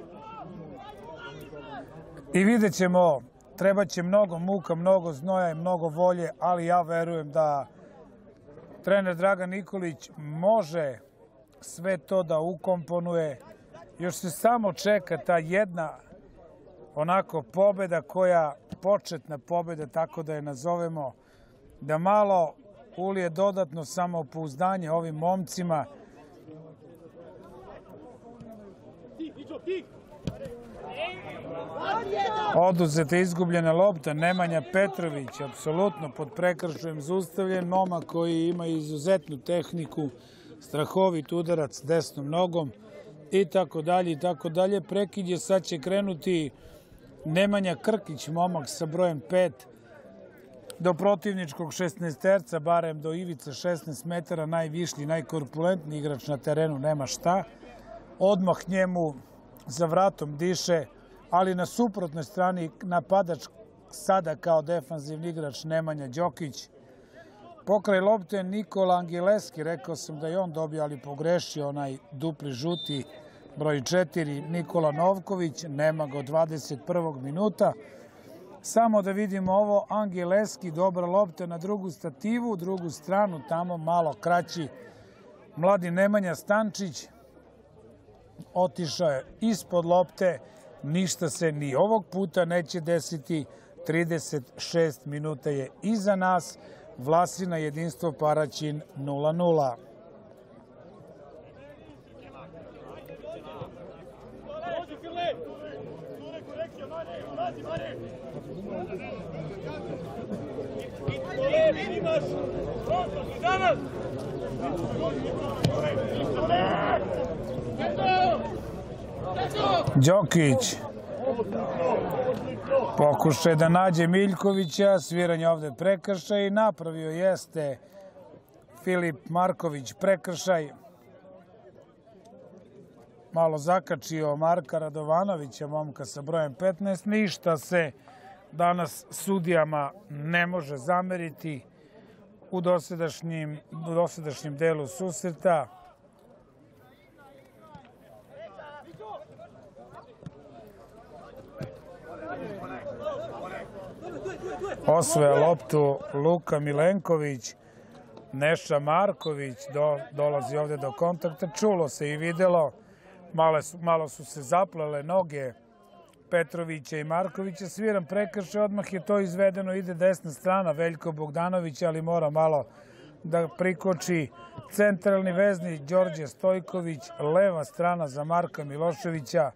I vidjet ćemo, treba će mnogo muka, mnogo znoja i mnogo volje, ali ja verujem da trener Dragan Nikolić može sve to da ukomponuje. Još se samo čeka ta jedna onako pobeda koja, početna pobeda, tako da je nazovemo, da malo ulije dodatno samopouzdanje ovim momcima. Oduzeta izgubljena lopta, Nemanja Petrović, apsolutno pod prekršajem zaustavljen, momak koji ima izuzetnu tehniku, strahovit udarac desnom nogom i tako dalje i tako dalje. Prekid je, sad će krenuti Nemanja Krkić, momak sa brojem pet, do protivničkog šesnaesterca, barem do ivice šesnaest metara, najvišlji, najkorpulentniji igrač na terenu, nema šta. Odmah njemu za vratom diše, ali na suprotnoj strani napadač sada kao defanzivni igrač Nemanja Đokić. Pokraj lopte Nikola Angeleski, rekao sam da je on dobio, ali pogrešio onaj dupli žuti broj četiri, Nikola Novković, nema ga od dvadeset prvog minuta. Samo da vidimo ovo, Angeleski, dobra lopta na drugu stativu, drugu stranu, tamo malo kraći mladi Nemanja Stančić. Otišao je ispod lopte, ništa se ni ovog puta neće desiti, trideset šest minuta je iza nas, Vlasina Jedinstvo Paraćin nula nula. Đokić pokušaj da nađe Miljkovića, sviranje ovde prekršaj, napravio jeste Filip Marković prekršaj. Malo zakačio Marka Radovanovića, momka sa brojem petnaest. Ništa se danas sudijama ne može zameriti u dosadašnjim, u dosadašnjem delu susreta. osvaja loptu Luka Milenković. Neša Marković do, dolazi ovdje do kontakta. Čulo se i videlo. Malo su, malo su se zaplele noge Petrovića i Markovića. Sviran prekršaj, odmah je to izvedeno. Ide desna strana Veljko Bogdanović, ali mora malo da prikoči centralni vezni Đorđe Stojković. Leva strana za Marka Miloševića.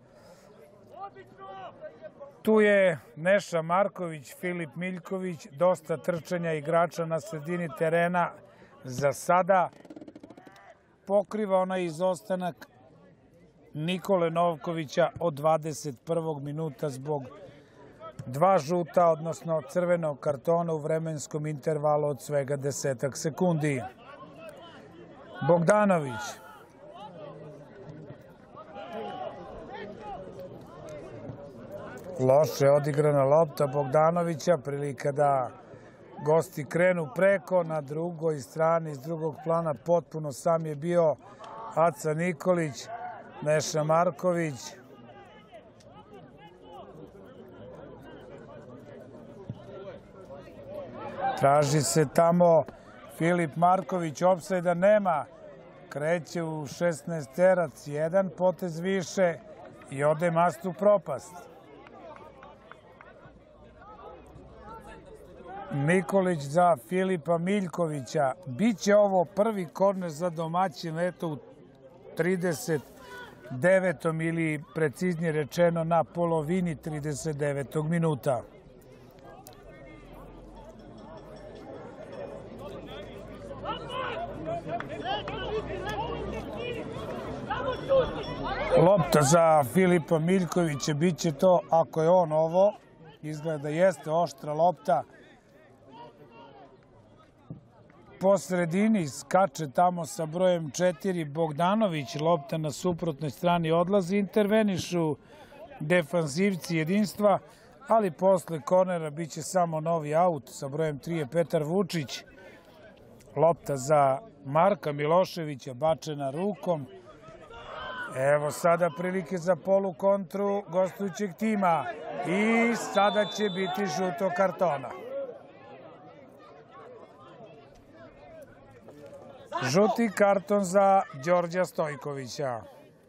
Tu je Neša Marković, Filip Miljković, dosta trčanja igrača na sredini terena. Za sada pokriva onaj izostanak Nikole Novkovića od dvadeset prvog minuta zbog dva žuta, odnosno crvenog kartona u vremenskom intervalu od svega desetak sekundi. Bogdanović. Loše odigrana lopta Bogdanovića, prilika da gosti krenu preko. Na drugoj strani iz drugog plana potpuno sam je bio Aca Nikolić. Neša Marković. Traži se tamo Filip Marković, opsajda nema. Kreće u šesnaesterac, jedan potez više i ode mastu propast. Nikolić za Filipa Miljkovića. Biće ovo prvi korner za domaćin, eto u trideset devetom ili preciznije rečeno na polovini trideset devetog minuta. Lopta za Filipa Miljkovića, bit će to ako je on ovo. Izgleda jeste oštra lopta. Po sredini skače tamo sa brojem četiri Bogdanović, lopta na suprotnoj strani odlazi, intervenišu defanzivci Jedinstva, ali posle kornera bit će samo novi aut. Sa brojem tri je Petar Vučić. Lopta za Marka Miloševića, bačena rukom. Evo sada prilike za polu kontru gostujućeg tima i sada će biti žuto kartona. Žuti karton za Đorđa Stojkovića.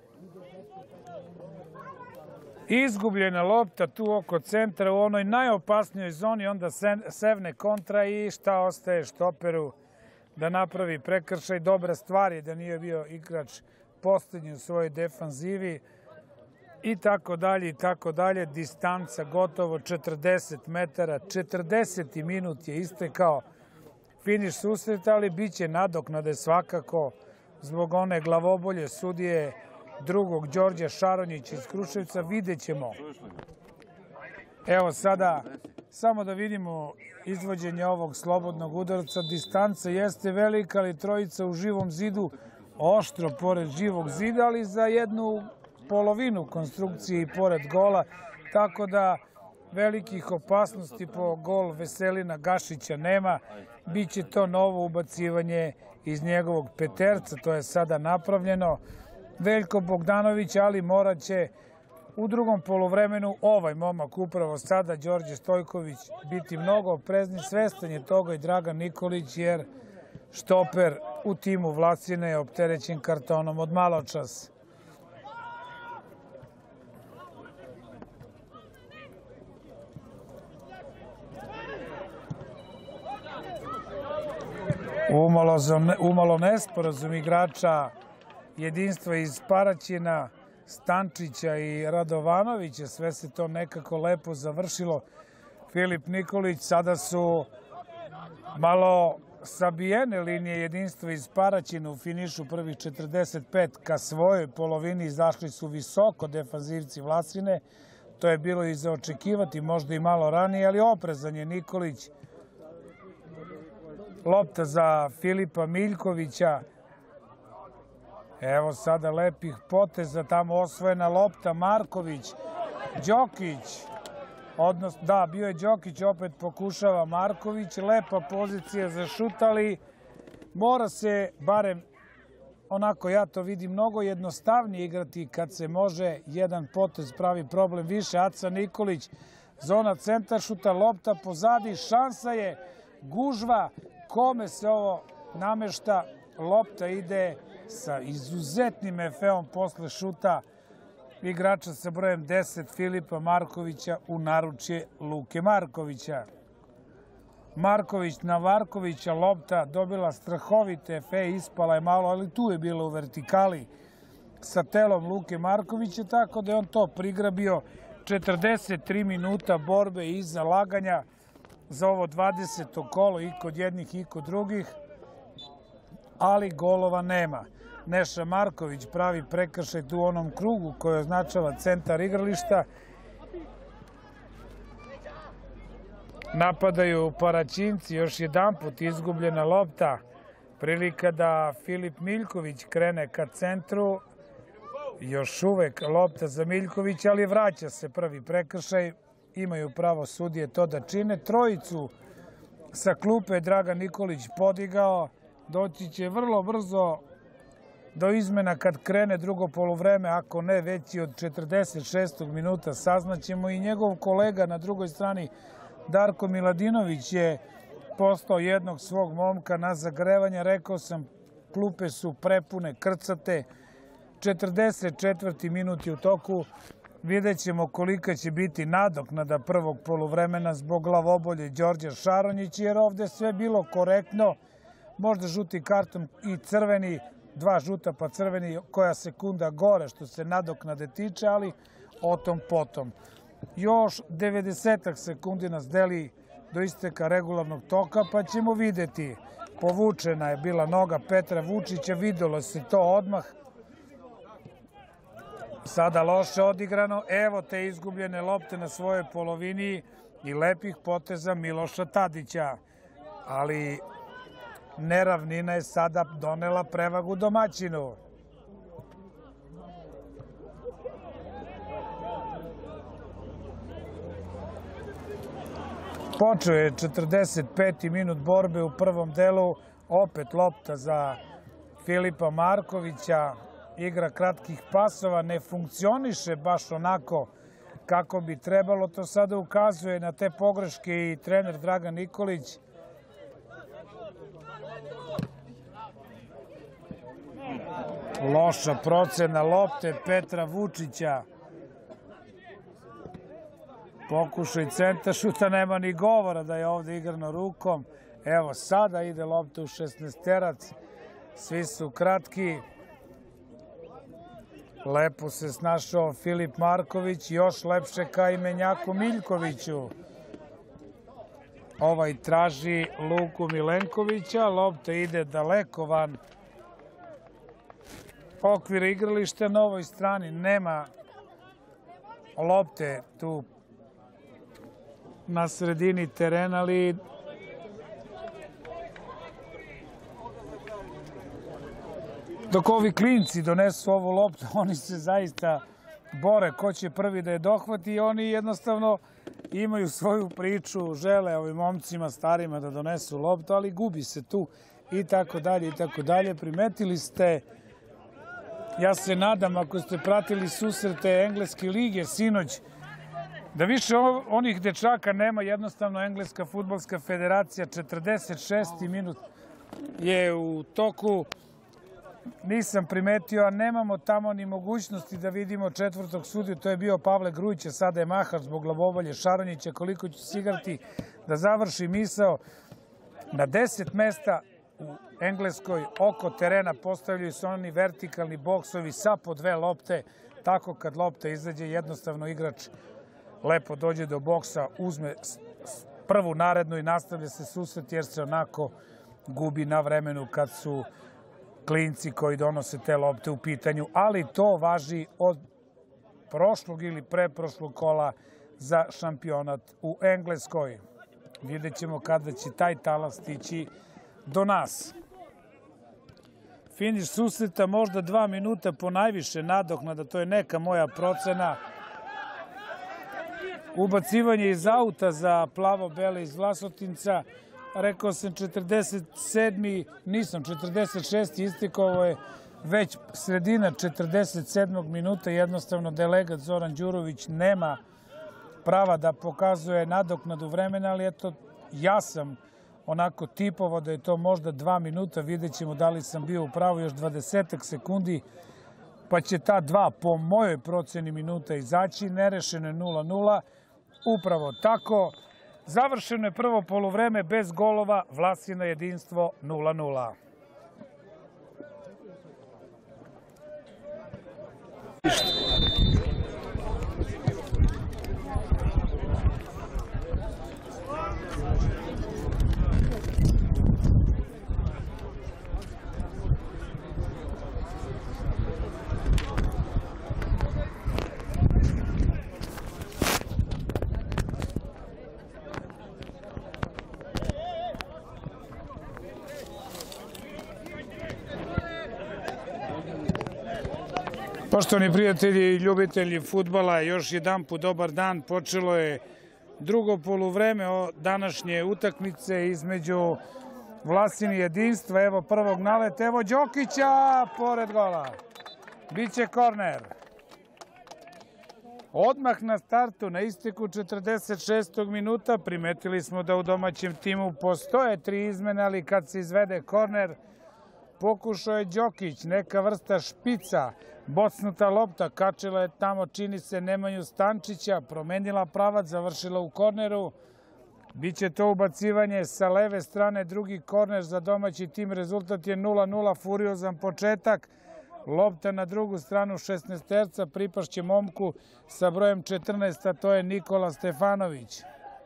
Izgubljena lopta tu oko centra u onoj najopasnijoj zoni, onda sevne kontra i šta ostaje štoperu da napravi prekršaj. Dobra stvar je da nije bio igrač posljednji u svojoj defanzivi i tako dalje i tako dalje. Distanca gotovo četrdeset metara, četrdeseti minut je istekao. Finiš susreta, ali bit će nadoknade svakako zbog one glavobolje sudije drugog Đorđa Šaronjića iz Kruševca. Vidjet ćemo. Evo sada samo da vidimo izvođenje ovog slobodnog udarca. Distanca jeste velika, ali trojica u živom zidu, oštro pored živog zida, ali za jednu polovinu konstrukcije i pored gola, tako da velikih opasnosti po gol Veselina Gašića nema. Biće to novo ubacivanje iz njegovog peterca, to je sada napravljeno. Veljko Bogdanović, ali morat će u drugom poluvremenu ovaj momak upravo sada, Đorđe Stojković, biti mnogo oprezni. Svestan je toga i Dragan Nikolić, jer štoper u timu Vlasine je opterećen kartonom od maločas. Umalo, umalo nesporazum igrača Jedinstva iz Paraćina, Stančića i Radovanovića. Sve se to nekako lepo završilo. Filip Nikolić, sada su malo sabijene linije Jedinstva iz Paraćina u finišu prvih četrdeset pet ka svojoj polovini. Izašli su visoko defanzivci Vlasine. To je bilo i za očekivati, možda i malo ranije, ali oprezan je Nikolić. Lopta za Filipa Miljkovića. Evo sada lepih poteza, tamo osvojena lopta, Marković, Đokić, odnosno, da, bio je Đokić, opet pokušava Marković, lepa pozicija za šut, ali mora se, barem onako ja to vidim, mnogo jednostavnije igrati kad se može jedan potez pravi problem više. Aca Nikolić Zona centar šuta, lopta pozadi, šansa je, gužva, kome se ovo namešta, lopta ide sa izuzetnim efeom posle šuta igrača sa brojem deset Filipa Markovića u naručje Luke Markovića. Marković na Markovića, lopta dobila strahovite efe, ispala je malo, ali tu je bilo u vertikali sa telom Luke Markovića, tako da je on to prigrabio. četrdeset tri minuta borbe i zalaganja za ovo dvadeseto kolo i kod jednih i kod drugih, ali golova nema. Neša Marković pravi prekršaj tu u onom krugu koji označava centar igrališta. Napadaju Paraćinci, još jedan put izgubljena lopta. Prilika da Filip Miljković krene ka centru. Još uvek lopta za Miljković, ali vraća se prvi prekršaj. Imaju pravo sudije to da čine. Trojicu sa klupe Dragan Nikolić podigao. Doći će vrlo brzo do izmena kad krene drugo poluvreme, ako ne već i od četrdeset šestog minuta saznaćemo. I njegov kolega na drugoj strani Darko Miladinović je postao jednog svog momka na zagrevanje. Rekao sam, klupe su prepune, krcate. četrdeset četvrti minut je u toku. Vidjet ćemo kolika će biti nadoknada prvog poluvremena zbog glavobolje Đorđa Šaronjića, jer ovde sve bilo korektno. Možda žuti karton i crveni, dva žuta pa crveni, koja sekunda gore što se nadoknade tiče, ali o tom potom. Još devedesetak sekundi nas deli do isteka regularnog toka, pa ćemo videti. Povučena je bila noga Petra Vučića, videlo se to odmah. Sada loše odigrano, evo te izgubljene lopte na svojoj polovini i lepih poteza Miloša Tadića. Ali neravnina je sada donela prevagu domaćinu. Počeo je četrdeset peti minut borbe u prvom delu, opet lopta za Filipa Markovića, igra kratkih pasova, ne funkcioniše baš onako kako bi trebalo, to sada ukazuje na te pogreške i trener Dragan Nikolić. Loša procena lopte Petra Vučića. Pokušaj centar šuta, nema ni govora da je ovde igrano rukom. Evo sada ide lopta u šesnaesterac. Svi su kratki. Lepo se snašao Filip Marković, još lepše ka imenjaku Miljkoviću. Ovaj traži Luku Milenkovića, lopta ide daleko van okvira igrališta. Na ovoj strani nema lopte tu na sredini terena, ali dok ovi klinci donesu ovu loptu, oni se zaista bore ko će prvi da je dohvati i oni jednostavno imaju svoju priču, žele ovim momcima starima da donesu loptu, ali gubi se tu i tako dalje i tako dalje. Primetili ste, ja se nadam, ako ste pratili susrete Engleske lige sinoć, da više onih dečaka nema, jednostavno Engleska fudbalska federacija. Četrdeset šesti minut je u toku. Nisam primetio, a nemamo tamo ni mogućnosti da vidimo četvrtog sudiju, to je bio Pavle Grujić, sada je mahač zbog glavobolje Šaronjića, koliko će se igrati da završi misao. Na deset mesta u Engleskoj oko terena postavljaju se oni vertikalni boksovi sa po dve lopte, tako kad lopta izađe jednostavno igrač lepo dođe do boksa, uzme prvu narednu i nastavlja se susret, jer se onako gubi na vremenu kad su klinci koji donose te lopte u pitanju, ali to važi od prošlog ili preprošlog kola za šampionat u Engleskoj. Vidjet ćemo kada će taj talas stići do nas. Finiš susreta možda dva minuta po najviše nadoknada, to je neka moja procena. Ubacivanje iz auta za plavo-bele iz Vlasotinca. Rekao sam četrdeset sedmi, nisam, četrdeset šesti istekao, ovo je već sredina četrdeset sedmog minuta, jednostavno delegat Zoran Đurović nema prava da pokazuje nadoknadu vremena, ali eto, ja sam onako tipovo da je to možda dva minuta, vidjet ćemo da li sam bio u pravu, još dvadesetak sekundi, pa će ta dva po mojoj proceni minuta izaći, nerešeno je nula nula, upravo tako. Završeno je prvo poluvreme bez golova, Vlasino jedinstvo nula nula. Poštovani prijatelji i ljubitelji fudbala, još jedan put dobar dan. Počelo je drugo poluvreme današnje utakmice između Vlasini jedinstva. Evo prvog naleta, evo Đokića pored gola. Biće korner. Odmah na startu, na isteku četrdeset šestog minuta, primetili smo da u domaćem timu postoje tri izmene, ali kad se izvede korner, pokušao je Đokić, neka vrsta špica, bocnuta lopta, kačila je tamo, čini se, Nemanju Stančića, promenila pravac, završila u korneru. Biće to ubacivanje sa leve strane, drugi korner za domaći tim, rezultat je nula nula, furiozan početak. Lopta na drugu stranu šesnaesterca, pripašće momku sa brojem četrnaest, a to je Nikola Stefanović.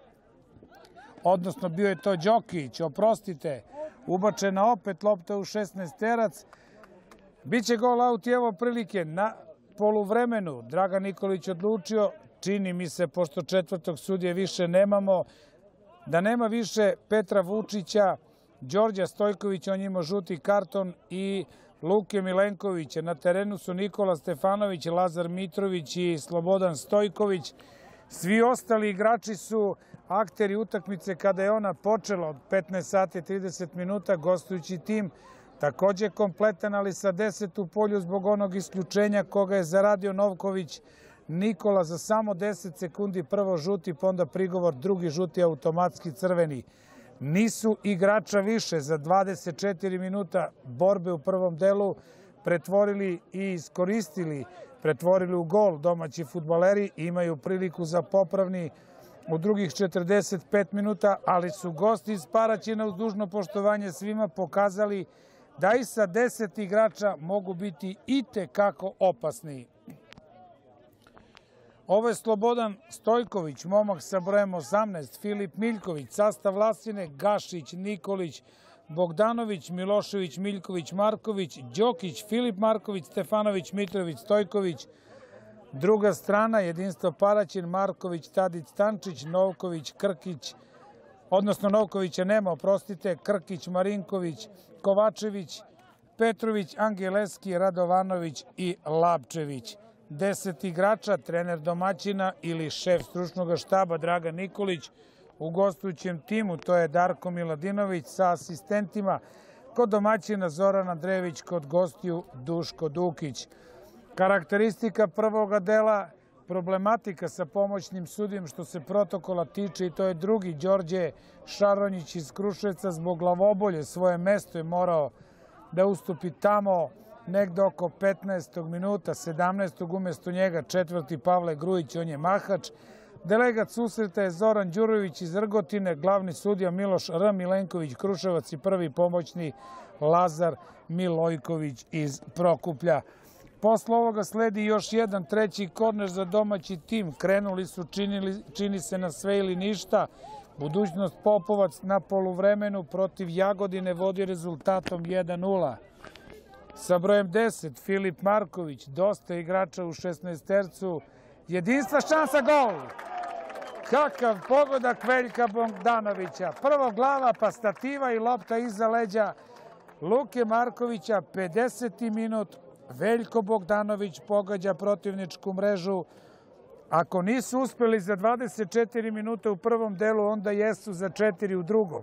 Odnosno, bio je to Đokić, oprostite. Ubačena opet lopta u šesnaesterac. Biće gol aut i evo prilike na poluvremenu. Dragan Nikolić odlučio, čini mi se, pošto četvrtog sudije više nemamo, da nema više Petra Vučića, Đorđa Stojkovića, on ima žuti karton, i Luke Milenkovića. Na terenu su Nikola Stefanović, Lazar Mitrović i Slobodan Stojković. Svi ostali igrači su akteri utakmice kada je ona počela od petnaest sati i trideset minuta. Gostujući tim također kompletan, ali sa deset u polju zbog onog isključenja koga je zaradio Novković Nikola za samo deset sekundi. Prvo žuti, pa onda prigovor, drugi žuti, automatski crveni. Nisu igrača više za dvadeset četiri minuta borbe u prvom delu pretvorili i iskoristili, pretvorili u gol domaći fudbaleri. Imaju priliku za popravni u drugih četrdeset pet minuta, ali su gosti iz Paraćina, uz dužno poštovanje svima, pokazali da i sa deset igrača mogu biti i te kako opasni. Ovo je Slobodan Stojković, momak sa brojem osamnaest, Filip Miljković, sastav Vlasine, Gašić, Nikolić, Bogdanović, Milošević, Miljković, Marković, Đokić, Filip Marković, Stefanović, Mitrović, Stojković. Druga strana, jedinstvo Paraćin, Marković, Tadić, Stančić, Novković, Krkić, odnosno Novkovića nema, oprostite, Krkić, Marinković, Kovačević, Petrović, Angeleski, Radovanović i Lapčević. Deset igrača, trener domaćina ili šef stručnog štaba Dragan Nikolić. U gostujućem timu to je Darko Miladinović sa asistentima, kod domaćina Zoran Andrejević, kod gostiju Duško Dukić. Karakteristika prvoga dela, problematika sa pomoćnim sudijem što se protokola tiče, i to je drugi Đorđe Šaronjić iz Kruševca. Zbog glavobolje svoje mesto je morao da ustupi tamo negde oko petnaestog minuta, sedamnaestog umjesto njega četvrti Pavle Grujić, on je mahač. Delegat susreta je Zoran Đurović iz Rgotine, glavni sudija Miloš R. Milenković Kruševac i prvi pomoćni Lazar Milojković iz Prokuplja. Posle ovoga sledi još jedan treći korner za domaći tim. Krenuli su, činili, čini se, na sve ili ništa. Budućnost Popovac na poluvremenu protiv Jagodine vodi rezultatom jedan nula. Sa brojem deset, Filip Marković, dosta igrača u šesnaestercu. Jedinstva, šansa, gol! Kakav pogodak Veljka Bogdanovića. Prvo glava, pa stativa i lopta iza leđa Luke Markovića. pedeseti minut, Veljko Bogdanović pogađa protivničku mrežu. Ako nisu uspeli za dvadeset četiri minuta u prvom delu, onda jesu za četiri u drugom.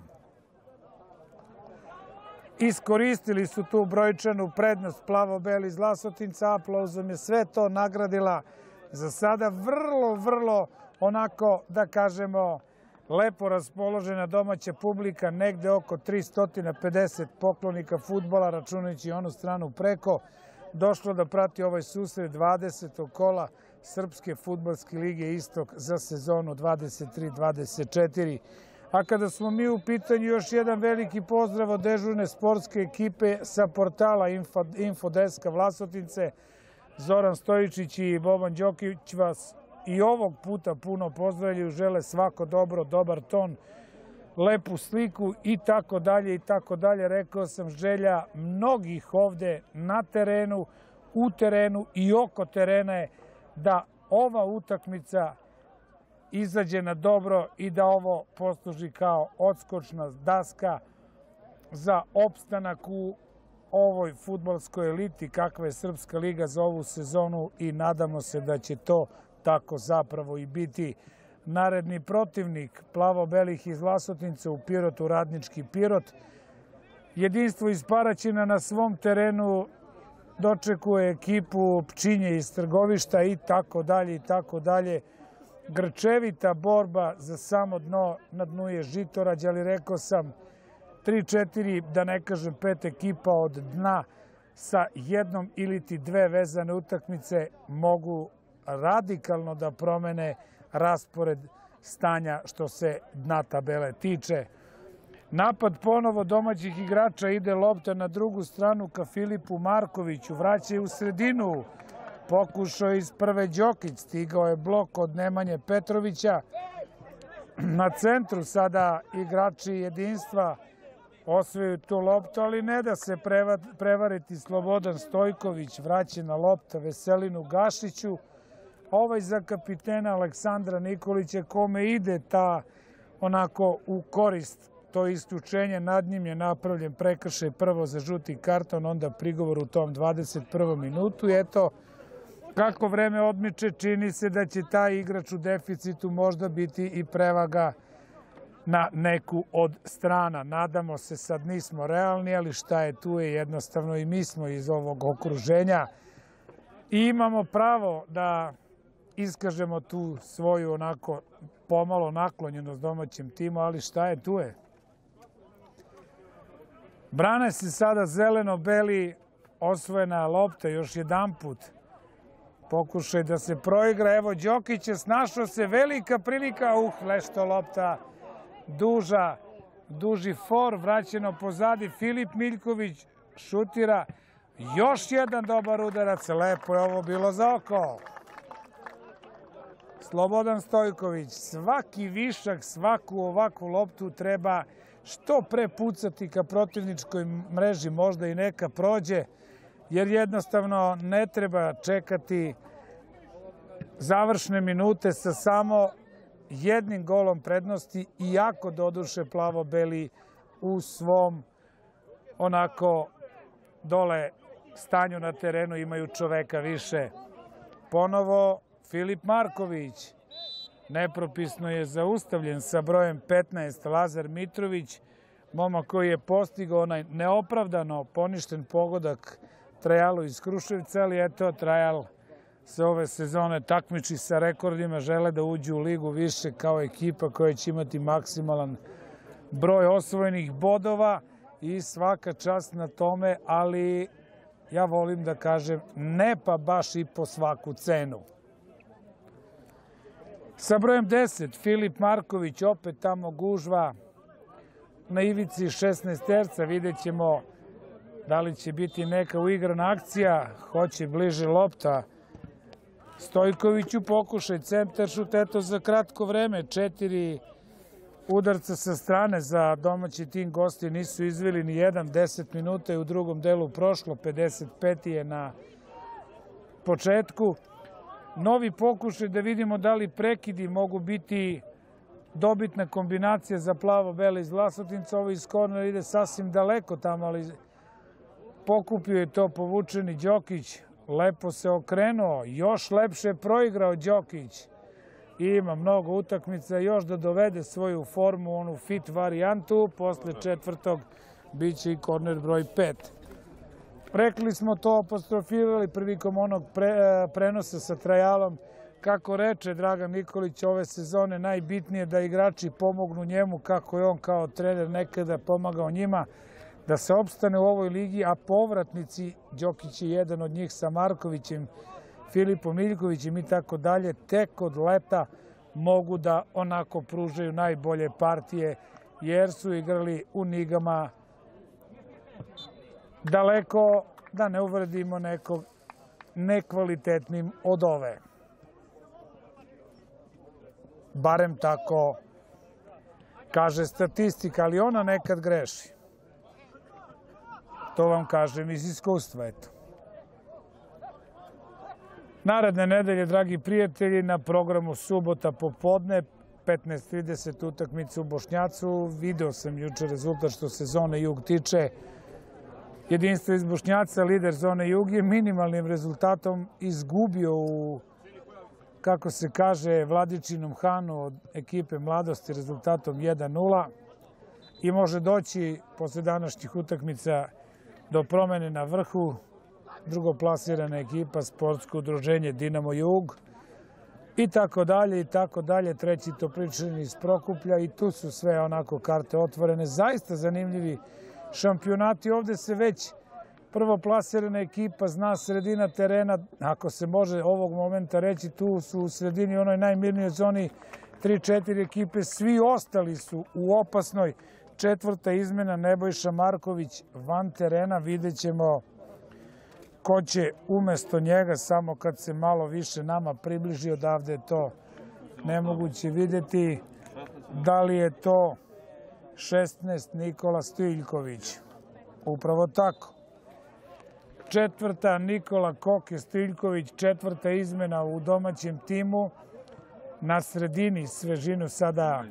Iskoristili su tu brojčanu prednost plavo-beli iz Vlasotinca, aplauzom je sve to nagradila za sada vrlo, vrlo onako da kažemo lepo raspoložena domaća publika, negde oko tristo pedeset poklonika fudbala, računajući onu stranu preko, došlo da prati ovaj susret dvadesetog kola Srpske fudbalske lige Istok za sezonu dvadeset tri dvadeset četiri. A kada smo mi u pitanju, još jedan veliki pozdrav od dežurne sportske ekipe sa portala Info, Infodeska Vlasotince. Zoran Stojičić i Boban Đokić vas i ovog puta puno pozdravljaju, žele svako dobro, dobar ton, lepu sliku i tako dalje i tako dalje. Rekao sam, želja mnogih ovde na terenu, u terenu i oko terena je da ova utakmica izađe na dobro i da ovo posluži kao odskočna daska za opstanak u ovoj fudbalskoj eliti kakva je Srpska liga za ovu sezonu i nadamo se da će to tako zapravo i biti. Naredni protivnik plavo-belih iz Vlasotinca u Pirotu, Radnički Pirot. Jedinstvo iz Paraćina na svom terenu dočekuje ekipu Pčinje iz Trgovišta i tako dalje i tako dalje. Grčevita borba za samo dno, na dnu je Žitorađe, ali rekao sam tri četiri, da ne kažem pet ekipa od dna sa jednom ili ti dve vezane utakmice mogu radikalno da promene raspored stanja što se dna tabele tiče. Napad ponovo domaćih igrača, ide lopta na drugu stranu ka Filipu Markoviću, vraća je u sredinu, pokušao je iz prve Đokić, stigao je blok od Nemanje Petrovića. Na centru sada igrači jedinstva osvajaju tu loptu, ali ne da se prevariti. Slobodan Stojković vraća na lopta Veselinu Gašiću. Ovaj za kapitena Aleksandra Nikolića, kome ide ta onako u korist to isključenje, nad njim je napravljen prekršaj, prvo za žuti karton, onda prigovor u tom dvadeset prvom minutu. I eto, kako vreme odmiče, čini se da će taj igrač u deficitu možda biti i prevaga na neku od strana. Nadamo se, sad nismo realni, ali šta je tu je, jednostavno i mi smo iz ovog okruženja i imamo pravo da iskažemo tu svoju onako pomalo naklonjenost domaćem timu, ali šta je tu je. Brane se sada zeleno-beli, osvojena lopta još jedan put. Pokušaj da se proigra, evo Đokića, snašao se, velika prilika, uh, lešto lopta, duža, duži for, vraćeno pozadi, Filip Miljković šutira, još jedan dobar udarac, lepo je ovo bilo za oko. Slobodan Stojković, svaki višak, svaku ovakvu loptu treba što pre pucati ka protivničkoj mreži, možda i neka prođe, jer jednostavno ne treba čekati završne minute sa samo jednim golom prednosti, iako doduše plavo-beli u svom onako dole stanju na terenu imaju čoveka više. Ponovo Filip Marković, nepropisno je zaustavljen sa brojem petnaest Lazar Mitrović, momak koji je postigao onaj neopravdano poništen pogodak Trajalu iz Kruševca, ali eto, Trajal se ove sezone takmiči sa rekordima, žele da uđu u ligu više kao ekipa koja će imati maksimalan broj osvojenih bodova i svaka čast na tome, ali ja volim da kažem ne pa baš i po svaku cenu. Sa brojem deset, Filip Marković, opet tamo gužva na ivici šesnaesterca, vidjet ćemo da li će biti neka uigrana akcija, hoće bliže lopta Stojkoviću, pokušaj centar šut, eto za kratko vreme, četiri udarca sa strane za domaći tim, gosti nisu izveli ni jedan, deset minuta je u drugom delu prošlo, pedeset pet je na početku. Novi pokušaj da vidimo da li prekidi mogu biti dobitna kombinacija za plavo-bele iz Vlasotinca. Ovo iz kornera ide sasvim daleko tamo, ali pokupio je to povučeni Đokić. Lepo se okrenuo, još lepše proigrao Đokić. I ima mnogo utakmica još da dovede svoju formu, onu fit varijantu. Posle četvrtog bit će i korner broj pet. Rekli smo to, apostrofirali prilikom onog pre, prenosa sa Trajalom. kako reče Dragan Nikolić, ove sezone najbitnije da igrači pomognu njemu, kako je on kao trener nekada pomagao njima, da se opstane u ovoj ligi, a povratnici, Đokić je jedan od njih sa Markovićem, Filipom Miljkovićem i tako dalje, tek od leta mogu da onako pružaju najbolje partije, jer su igrali u ligama daleko, da ne uvredimo nekog, nekvalitetnim od ove. Barem tako kaže statistika, ali ona nekad greši. To vam kažem iz iskustva, eto. Naredne nedelje, dragi prijatelji, na programu subota popodne, petnaest trideset utakmica u Bošnjacu. Video sam juče rezultat što se zone Jug tiče. Jedinstvo iz Bošnjaca, lider zone Jug, je minimalnim rezultatom izgubio u, kako se kaže, Vladičinom Hanu od ekipe Mladosti rezultatom jedan nula i može doći posle današnjih utakmica do promene na vrhu. Drugoplasirana ekipa, sportsko udruženje Dinamo Jug i tako dalje i tako dalje. Treći Topličani iz Prokuplja i tu su sve onako karte otvorene. Zaista zanimljivi šampionati. Ovde se već prvoplasirana ekipa zna sredina terena, ako se može ovog momenta reći, tu su u sredini, onoj najmirnijoj zoni, tri četiri ekipe. Svi ostali su u opasnoj. Četvrta izmena, Nebojša Marković van terena. Vidjet ćemo ko će umesto njega, samo kad se malo više nama približi odavde, je to nemoguće vidjeti. Da li je to šesnaest Nikola Stiljković? Upravo tako. Četvrta Nikola Koke Stiljković, četvrta izmena u domaćem timu. Na sredini svežinu sada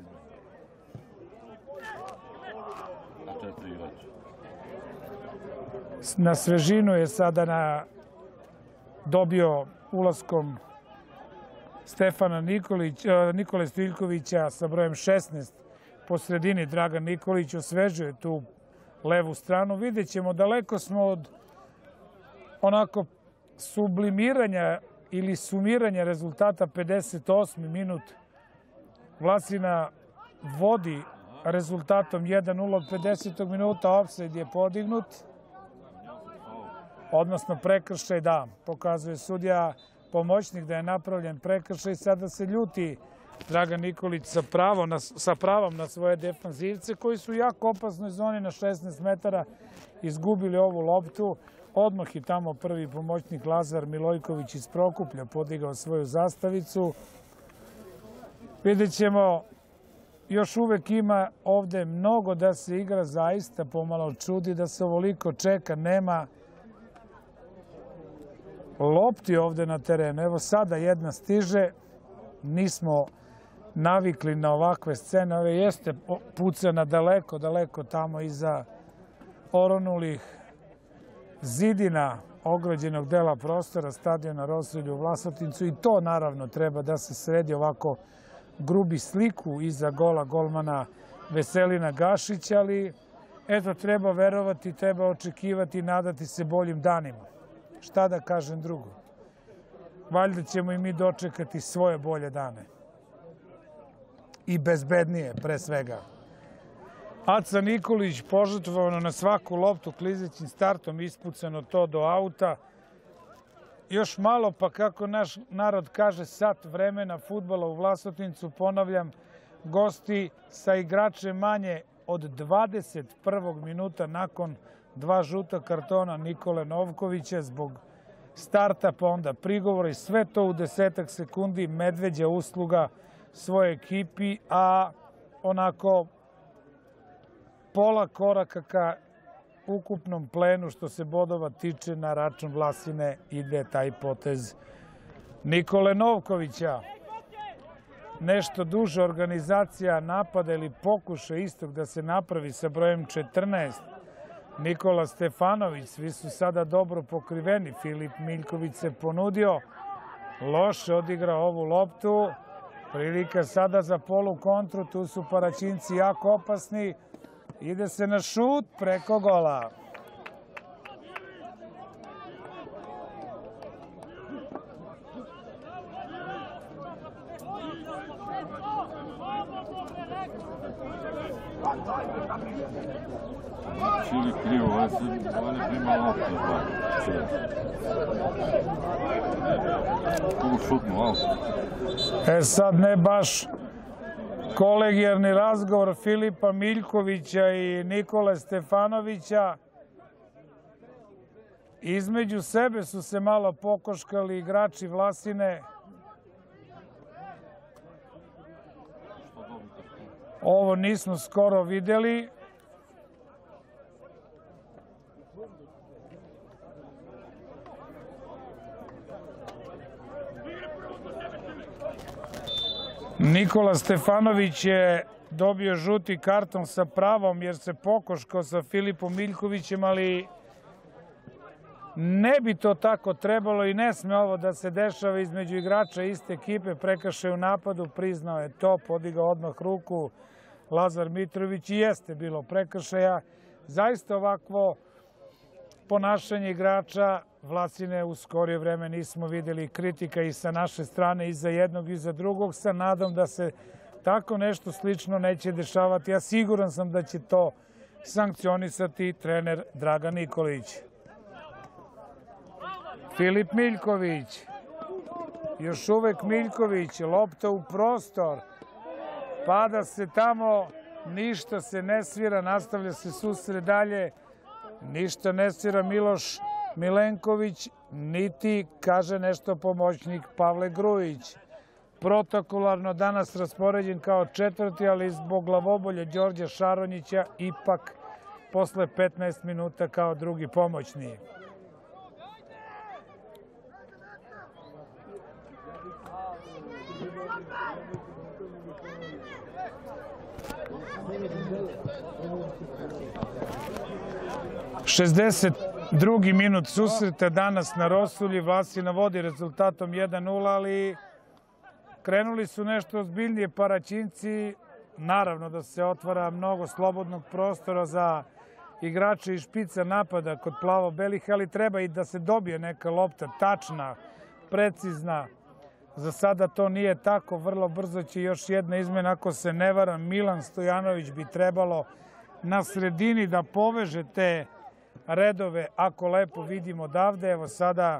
Na svežinu je sada na, dobio ulaskom Stefana Nikolić, Nikole Stiljkovića sa brojem šesnaest. Po sredini Dragan Nikolić osvežuje tu levu stranu. Vidjet ćemo, daleko smo od onako sublimiranja ili sumiranja rezultata. pedeset osmi minut. Vlasina vodi rezultatom jedan nula od pedesetog minuta. Ofsajd je podignut. Odnosno prekršaj, da, pokazuje sudija pomoćnik da je napravljen prekršaj. Sada se ljuti Dragan Nikolić sa, pravo na, sa pravom na svoje defanzivce koji su u jako opasnoj zoni na šesnaest metara izgubili ovu loptu. Odmah i tamo prvi pomoćnik Lazar Milojković iz Prokuplja podigao svoju zastavicu. Vidjet ćemo, još uvek ima ovde mnogo da se igra, zaista pomalo čudi da se ovoliko čeka, nema lopti ovde na terenu. Evo sada jedna stiže, nismo navikli na ovakve scene. Ove jeste pucana daleko, daleko tamo iza oronulih zidina ograđenog dela prostora stadiona Rosulje u Vlasotincu i to naravno treba da se sredi, ovako grubi sliku iza gola golmana Veselina Gašića, ali eto, treba verovati, treba očekivati i nadati se boljim danima. Šta da kažem drugo? Valjda ćemo i mi dočekati svoje bolje dane. I bezbednije, pre svega. Aca Nikolić požrtvovano na svaku loptu klizećim startom, ispucano to do auta. Još malo, pa kako naš narod kaže, sat vremena fudbala u Vlasotincu, ponavljam, gosti sa igračem manje od dvadeset prvog minuta nakon dva žuta kartona Nikole Novkovića zbog starta, pa onda prigovora i sve to u desetak sekundi medveđa usluga svoje ekipi, a onako pola koraka ka ukupnom plenu što se bodova tiče na račun Vlasine ide taj potez Nikole Novkovića. Nešto duža organizacija napada ili pokuša istog da se napravi sa brojem četrnaest. Nikola Stefanović, svi su sada dobro pokriveni. Filip Miljković se ponudio, loše odigrao ovu loptu. Prilika sada za polu kontru, tu su Paraćinci jako opasni. Ide se na šut preko gola. Čili krivo, ovo se on je prima loptu. Tu šutnu, ali? E sad ne baš kolegijarni razgovor Filipa Miljkovića i Nikole Stefanovića. Između sebe su se malo pokoškali igrači Vlasine. Ovo nismo skoro videli. Nikola Stefanović je dobio žuti karton sa pravom jer se pokoškao sa Filipom Miljkovićem, ali ne bi to tako trebalo i ne sme ovo da se dešava između igrača iste ekipe. Prekršaj u napadu, priznao je to, podigao odmah ruku Lazar Mitrović i jeste bilo prekršaja. Zaista ovakvo ponašanje igrača Vlasine u skorije vreme nismo vidjeli. Kritika i sa naše strane i za jednog i za drugog, sa nadom da se tako nešto slično neće dešavati. Ja siguran sam da će to sankcionisati trener Dragan Nikolić. Filip Miljković, još uvek Miljković, lopta u prostor, pada se tamo, ništa se ne svira, nastavlja se susret dalje, ništa ne svira Miloš Milenković, niti kaže nešto pomoćnik Pavle Grujić. Protokolarno danas raspoređen kao četvrti, ali zbog glavobolje Đorđa Šaronjića ipak posle petnaest minuta kao drugi pomoćni. šezdeset drugi minut susreta danas na Rosulji. Vlasina vodi rezultatom jedan nula, ali krenuli su nešto ozbiljnije Paraćinci. Naravno da se otvara mnogo slobodnog prostora za igrače i špica napada kod plavo-belih, ali treba i da se dobije neka lopta tačna, precizna. Za sada to nije tako, vrlo brzo će još jedna izmena, ako se ne varam, Milan Stojanović bi trebalo na sredini da poveže te redove, ako lepo vidimo odavde. Evo sada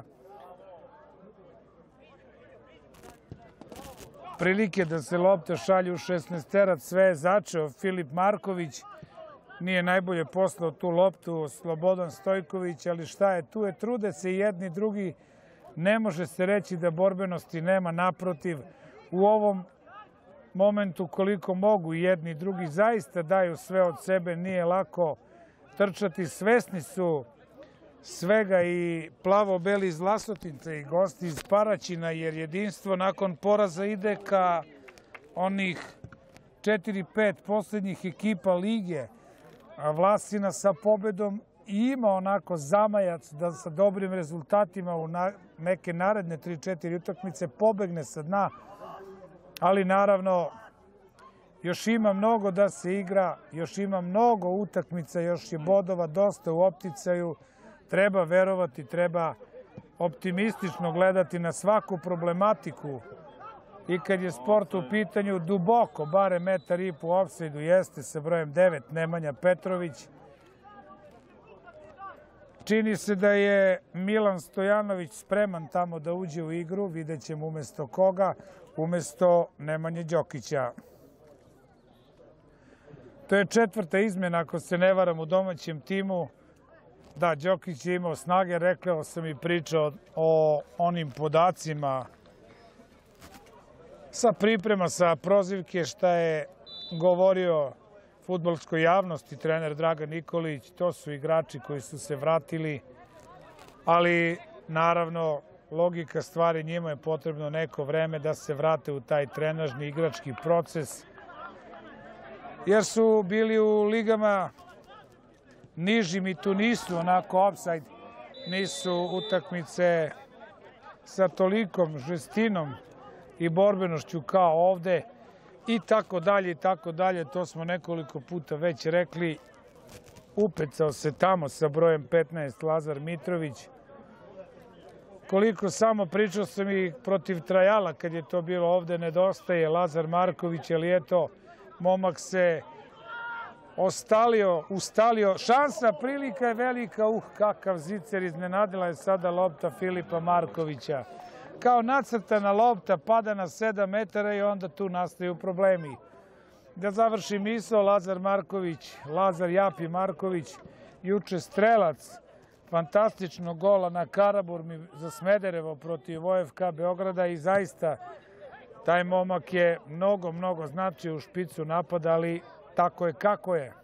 prilike da se lopta šalje u šesnaesterac, sve je začeo Filip Marković, nije najbolje poslao tu loptu Slobodan Stojković, ali šta je, tu je, trude se i jedni i drugi. Ne može se reći da borbenosti nema, naprotiv, u ovom momentu koliko mogu jedni i drugi zaista daju sve od sebe, nije lako trčati, svesni su svega i plavo-beli iz Vlasotinca i gosti iz Paraćina, jer jedinstvo nakon poraza ide ka onih četiri pet posljednjih ekipa lige, a Vlasina sa pobedom ima onako zamajac da sa dobrim rezultatima u neke naredne tri četiri utakmice pobegne sa dna, ali naravno još ima mnogo da se igra, još ima mnogo utakmica, još je bodova dosta u opticaju. Treba verovati, treba optimistično gledati na svaku problematiku i kad je sport u pitanju duboko, bare metar i po ofsajdu jeste sa brojem devet Nemanja Petrović. Čini se da je Milan Stojanović spreman tamo da uđe u igru, vidjet ćemo umesto koga, umesto Nemanje Đokića. To je četvrta izmjena, ako se ne varam, u domaćem timu. Da, Đokić je imao snage, rekao sam i pričao o onim podacima sa priprema, sa prozivke, šta je govorio fudbalskoj javnosti trener Dragan Nikolić. To su igrači koji su se vratili, ali naravno logika stvari, njima je potrebno neko vreme da se vrate u taj trenažni igrački proces, jer su bili u ligama nižim i tu nisu onako offside, nisu utakmice sa tolikom žestinom i borbenošću kao ovde i tako dalje i tako dalje. To smo nekoliko puta već rekli. Upecao se tamo sa brojem petnaest Lazar Mitrović. Koliko samo pričao sam i protiv Trajala kad je to bilo ovde, nedostaje Lazar Marković, ali eto, momak se ostalio, ustalio. Šansa, prilika je velika. Uh, kakav zicer, iznenadila je sada lopta Filipa Markovića. Kao nacrtana lopta pada na sedam metara i onda tu nastaju problemi. Da završi misao, Lazar Marković, Lazar Japi Marković, juče strelac fantastičnog gola na Karaburmi za Smederevo protiv O F K Beograda i zaista taj momak je mnogo, mnogo značio u špicu napada, ali tako je kako je.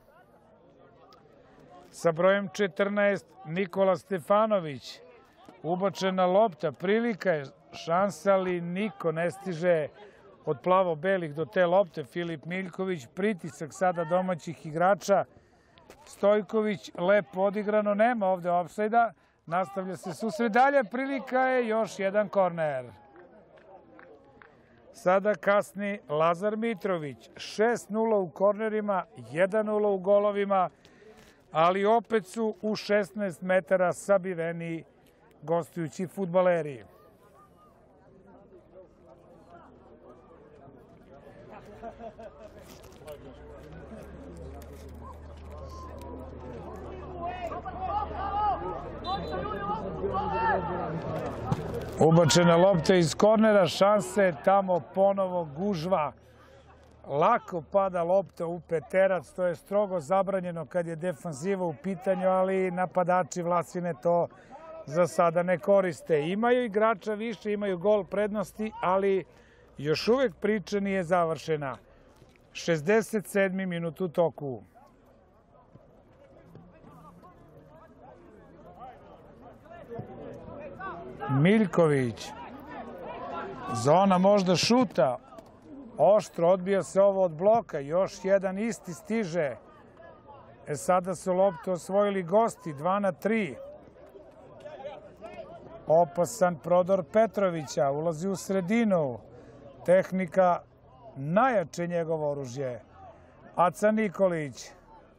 Sa brojem četrnaest Nikola Stefanović, ubačena lopta, prilika je, šansa, ali niko ne stiže od plavo-belih do te lopte. Filip Miljković, pritisak sada domaćih igrača. Stojković, lepo odigrano, nema ovde ofsajda. Nastavlja se susret dalje, prilika je još jedan korner. Sada kasni Lazar Mitrović. šest nula u kornerima, jedan nula u golovima, ali opet su u šesnaest metara sabiveni gostujući fudbaleri. Ubačena lopta iz kornera, šanse, tamo ponovo gužva. Lako pada lopta u peterac, to je strogo zabranjeno kad je defanziva u pitanju, ali napadači Vlasine to za sada ne koriste. Imaju igrača više, imaju gol prednosti, ali još uvek priča nije završena. šezdeset sedmi minut u toku. Miljković. Zona možda šuta. Oštro odbija se ovo od bloka. Još jedan isti stiže. E sada su loptu osvojili gosti. dva na tri. Opasan prodor Petrovića. Ulazi u sredinu. Tehnika najjače njegovo oružje. Aca Nikolić.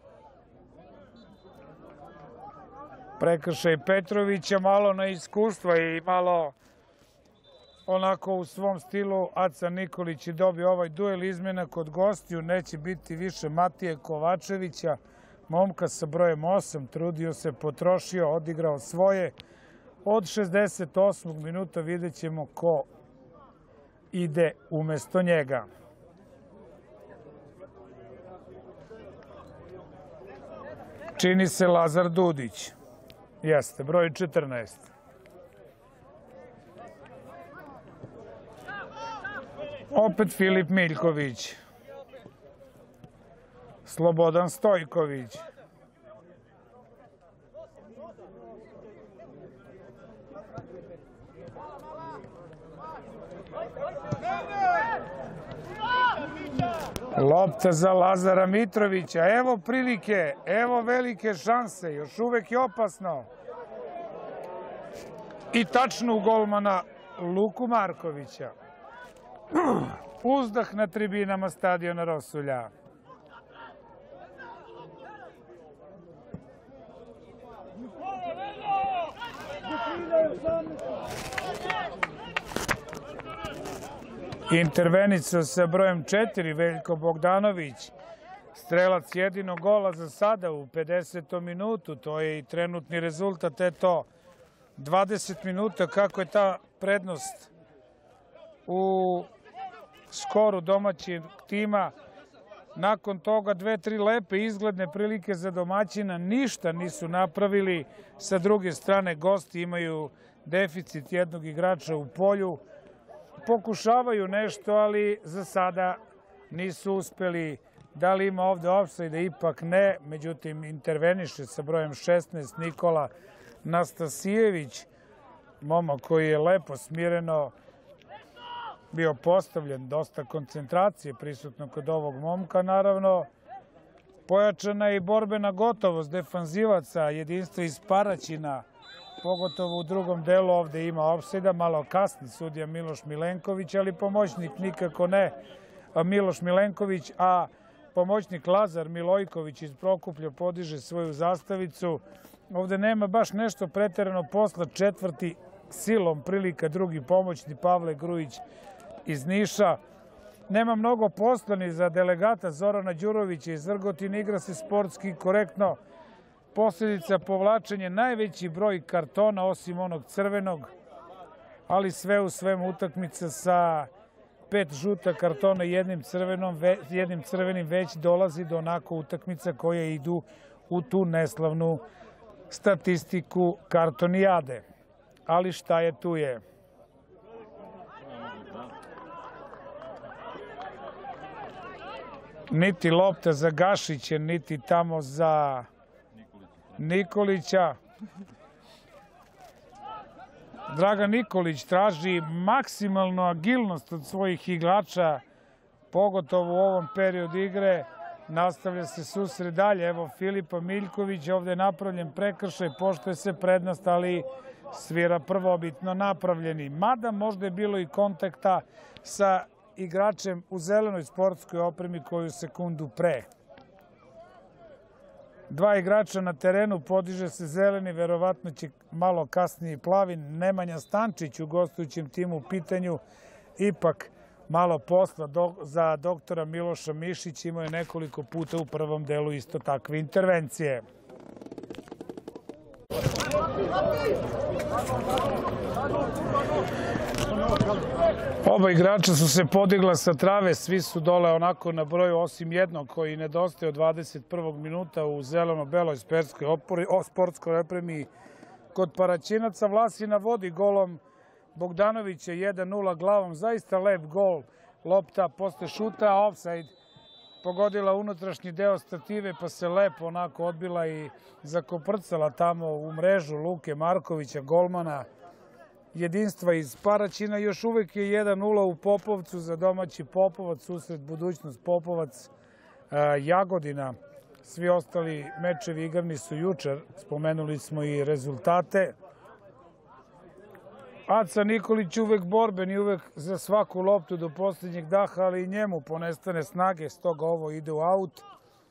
Prekršaj Petrovića, malo na iskustva i malo onako u svom stilu. Aca Nikolić je dobio ovaj duel, izmjena kod gostiju. Neće biti više Matije Kovačevića, momka sa brojem osam. Trudio se, potrošio, odigrao svoje. Od šezdeset osmog minuta vidjet ćemo ko ide umesto njega. Čini se Lazar Dudić. Jeste, broj četrnaest. Opet Filip Miljković. Slobodan Stojković. Lopta za Lazara Mitrovića. Evo prilike, evo velike šanse. Još uvek je opasno. I tačno u golmana Luku Markovića. Uzdah na tribinama stadiona Rosulja. Intervenica sa brojem četiri, Veljko Bogdanović. Strelac jedinog gola za sada u pedesetom minutu. To je i trenutni rezultat. Eto, dvadeset minuta kako je ta prednost u skoru domaćeg tima. Nakon toga dve, tri lepe izgledne prilike za domaćina. Ništa nisu napravili. Sa druge strane, gosti imaju deficit jednog igrača u polju. Pokušavaju nešto, ali za sada nisu uspeli. Da li ima ovde ofsajda? Ipak ne. Međutim, interveniše sa brojem šesnaest Nikola Nastasijević. Momak koji je lepo smireno bio postavljen. Dosta koncentracije prisutno kod ovog momka. Naravno, pojačana je i borbena gotovost defanzivaca, jedinstvo iz Paraćina. Pogotovo u drugom delu ovde ima ofsajda, malo kasni sudija Miloš Milenković, ali pomoćnik nikako ne Miloš Milenković, a pomoćnik Lazar Milojković iz Prokuplja podiže svoju zastavicu. Ovde nema baš nešto preterano posla. Četvrti silom prilika, drugi pomoćni Pavle Grujić iz Niša. Nema mnogo posla ni za delegata Zorana Đurovića iz Vrgotina, igra se sportski korektno. Posljedica povlačenje najveći broj kartona osim onog crvenog, ali sve u svemu utakmica sa pet žuta kartona i jednim, crvenom, jednim crvenim već dolazi do onako utakmica koje idu u tu neslavnu statistiku kartonijade. Ali šta je tu je. Niti lopta za Gašića, niti tamo za Nikolića. Dragan Nikolić traži maksimalnu agilnost od svojih igrača, pogotovo u ovom periodu igre. Nastavlja se susret dalje. Evo Filipa Miljković, ovdje je napravljen prekršaj, poštuje se prednost, ali svira prvobitno napravljeni. Mada možda je bilo i kontakta sa igračem u zelenoj sportskoj opremi koju sekundu pre. Dva igrača na terenu, podiže se zeleni, verovatno će malo kasnije plavi. Nemanja Stančić u gostujućem timu u pitanju, ipak malo posla za doktora Miloša Mišić, imao je nekoliko puta u prvom delu isto takve intervencije. Oba igrača su se podigla sa trave, svi su dole onako na broju, osim jednog koji nedostaje od dvadeset prvog minuta u zeleno-beloj sportskoj opremi kod Paraćinaca. Vlasina vodi golom Bogdanovića jedan nula glavom, zaista lep gol, lopta posle šuta, ofsajd, pogodila unutrašnji deo stative pa se lepo onako odbila i zakoprcala tamo u mrežu Luke Markovića, golmana jedinstva iz Paraćina. Još uvek je jedan nula u Popovcu za domaći Popovac, susret budućnost Popovac Jagodina. Svi ostali mečevi igrani su jučer, spomenuli smo i rezultate. Aca Nikolić uvek borben i uvek za svaku loptu do posljednjeg daha, ali i njemu ponestane snage, stoga ovo ide u aut.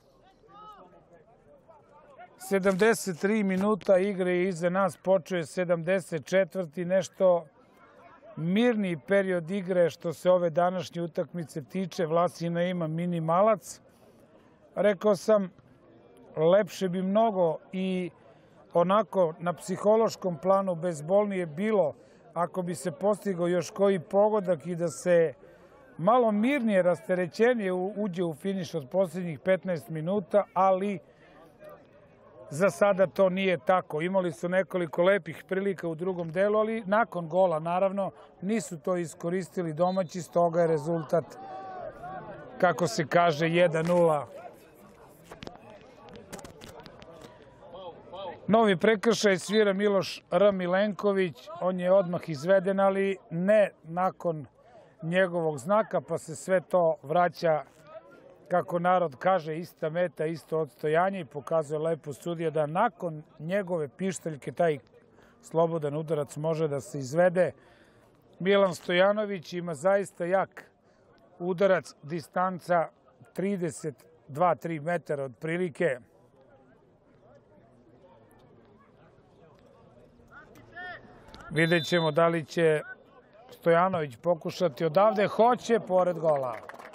sedamdeset tri minuta igre je iza nas, počeo je sedamdeset četvrti nešto mirniji period igre što se ove današnje utakmice tiče. Vlasina ima minimalac. Rekao sam, lepše bi mnogo i onako na psihološkom planu bezbolnije bilo ako bi se postigao još koji pogodak i da se malo mirnije, rasterećenije uđe u finiš od posljednjih petnaest minuta, ali za sada to nije tako. Imali su nekoliko lepih prilika u drugom delu, ali nakon gola, naravno, nisu to iskoristili domaći, stoga je rezultat, kako se kaže, jedan nula. Novi prekršaj svira Miloš R. Milenković, on je odmah izveden, ali ne nakon njegovog znaka, pa se sve to vraća, kako narod kaže, ista meta, isto odstojanje, i pokazuje lepo sudija da nakon njegove pištaljke taj slobodan udarac može da se izvede. Milan Stojanović ima zaista jak udarac, distanca trideset dva tri metara otprilike. Vidjet ćemo da li će Stojanović pokušati odavde. Hoće, pored gola.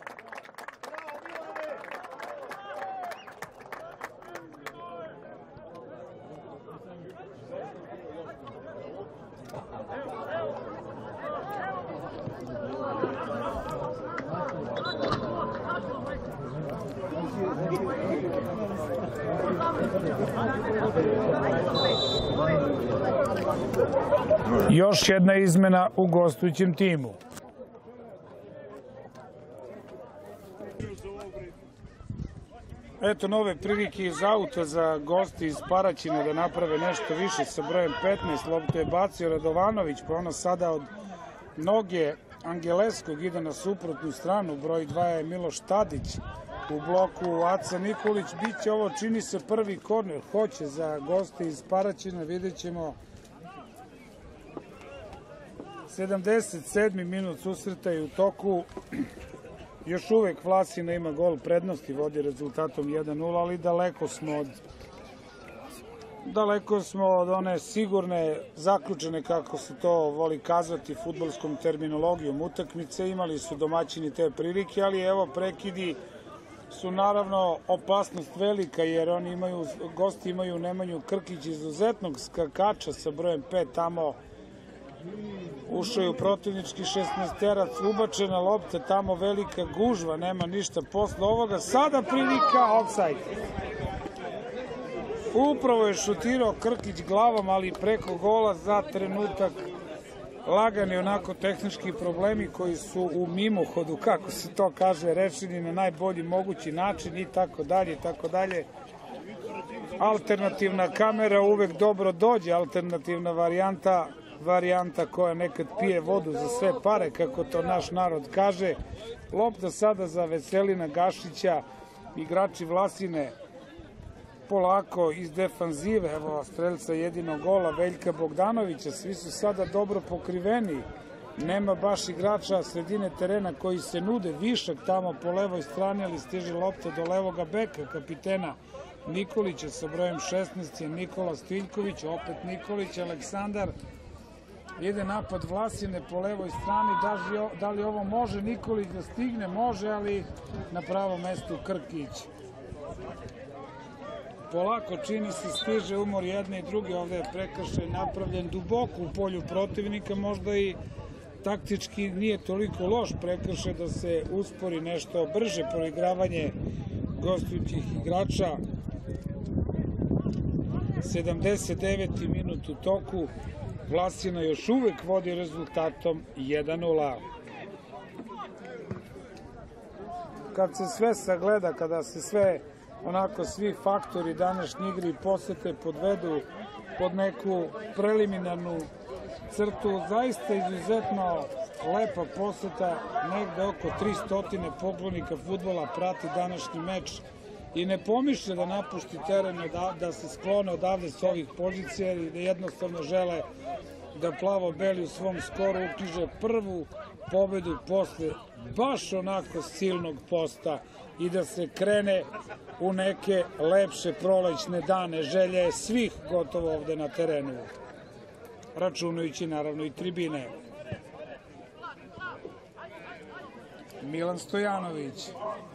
Još jedna izmena u gostujućem timu. Eto nove prilike iz auta za gosti iz Paraćina da naprave nešto više sa brojem petnaest. Loptu je bacio Radovanović, pa ona sada od noge Angeleskog ide na suprotnu stranu. Broj dva je Miloš Tadić u bloku Aca Nikolić. Biće ovo, čini se, prvi korner. Hoće za goste iz Paraćina, vidjet ćemo. sedamdeset sedmi minut susreta je u toku. Još uvek Vlasina ima gol prednosti, vodi rezultatom jedan nula, ali daleko smo od Daleko smo od one sigurne, zaključene, kako se to voli kazati fudbalskom terminologijom utakmice. Imali su domaćini te prilike, ali evo prekidi su naravno opasnost velika, jer oni imaju, gosti imaju Nemanju Krkić, izuzetnog skakača sa brojem pet tamo. Ušao je u protivnički šesnaesterac, ubačena lopta, tamo velika gužva, nema ništa posle ovoga. Sada prilika, ofsajd. Upravo je šutirao Krkić glavom, ali preko gola za trenutak. Lagani onako tehnički problemi koji su u mimohodu, kako se to kaže, rešeni na najbolji mogući način i tako dalje i tako dalje. Alternativna kamera uvek dobro dođe, alternativna varijanta, varijanta koja nekad pije vodu za sve pare, kako to naš narod kaže. Lopta sada za Veselina Gašića, igrači Vlasine polako iz defanzive, evo strelca jedinog gola Veljka Bogdanovića, svi su sada dobro pokriveni, nema baš igrača sredine terena koji se nude, višak tamo po levoj strani, ali stiže lopta do levoga beka, kapitena Nikolića sa brojem šesnaest je Nikola Stiljković, opet Nikolić, Aleksandar, ide napad Vlasine po levoj strani, da li ovo može Nikolić da stigne, može, ali na pravom mestu Krkić. Polako čini se stiže umor jedne i druge, ovde je prekršaj napravljen duboko u polju protivnika, možda i taktički nije toliko loš prekršaj da se uspori nešto brže proigravanje gostujućih igrača. sedamdeset deveti minut u toku, Vlasina još uvek vodi rezultatom jedan nula. Kad se sve sagleda, kada se sve onako svi faktori današnje igre i posete podvedu pod neku preliminarnu crtu, zaista izuzetno lepa poseta, negde oko tristo poklonika fudbala prati današnji meč i ne pomišlja da napušti teren, da se sklone odavde s ovih pozicija i da jednostavno žele da plavo-beli u svom skoru uknjiže prvu pobedu posle baš onako silnog posta i da se krene u neke lepše prolećne dane. Želje je svih gotovo ovde na terenu, računajući naravno i tribine. Milan Stojanović,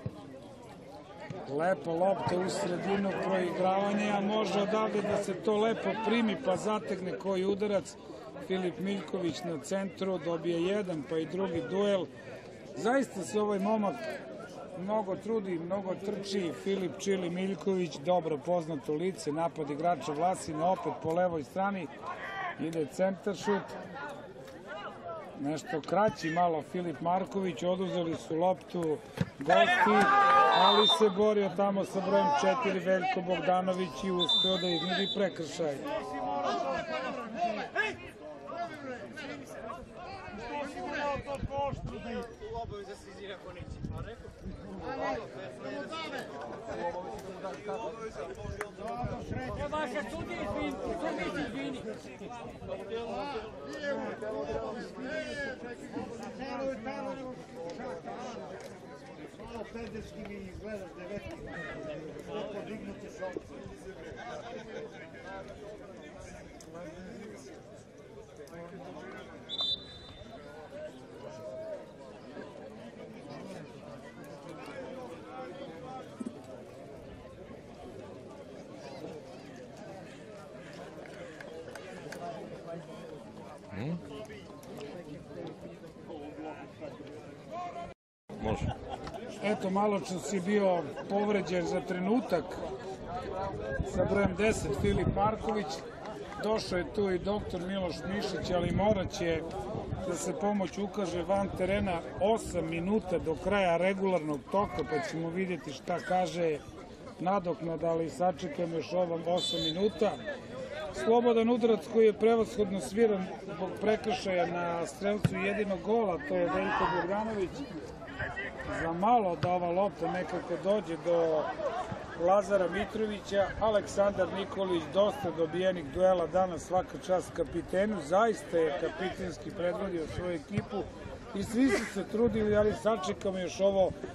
lepa lopta u sredinu, proigravanje, a može odavde da se to lepo primi pa zategne koji udarac. Filip Miljković na centru dobije jedan pa i drugi duel. Zaista se ovaj momak mnogo trudi, mnogo trči. Filip Čili Miljković, dobro poznato lice, napad igrača Vlasine, opet po levoj strani, ide centar šut. Nešto kraći malo Filip Marković, oduzeli su loptu gosti, ali se borio tamo sa brojem četiri Veljko Bogdanović i uspeo da iznudi prekršaj. Pederski mi izgledaš devetki, podignuti šopce. Može. Eto, malo čas je bio povređen za trenutak sa brojem deset Filip Marković. Došao je tu i doktor Miloš Mišić, ali morat će da se pomoć ukaže van terena. Osam minuta do kraja regularnog toka, pa ćemo vidjeti šta kaže nadoknada, ali sačekam još ovom osam minuta. Slobodan udarac koji je prevashodno sviran zbog prekršaja na strelcu jedinog gola, to je Veljko Bogdanović. Za malo da ova lopta nekako dođe do Lazara Mitrovića. Aleksandar Nikolić, dosta dobijenih duela danas, svaka čast kapitenu, zaista je kapitenski predvodio svoju ekipu i svi su se trudili, ali sačekamo još ovo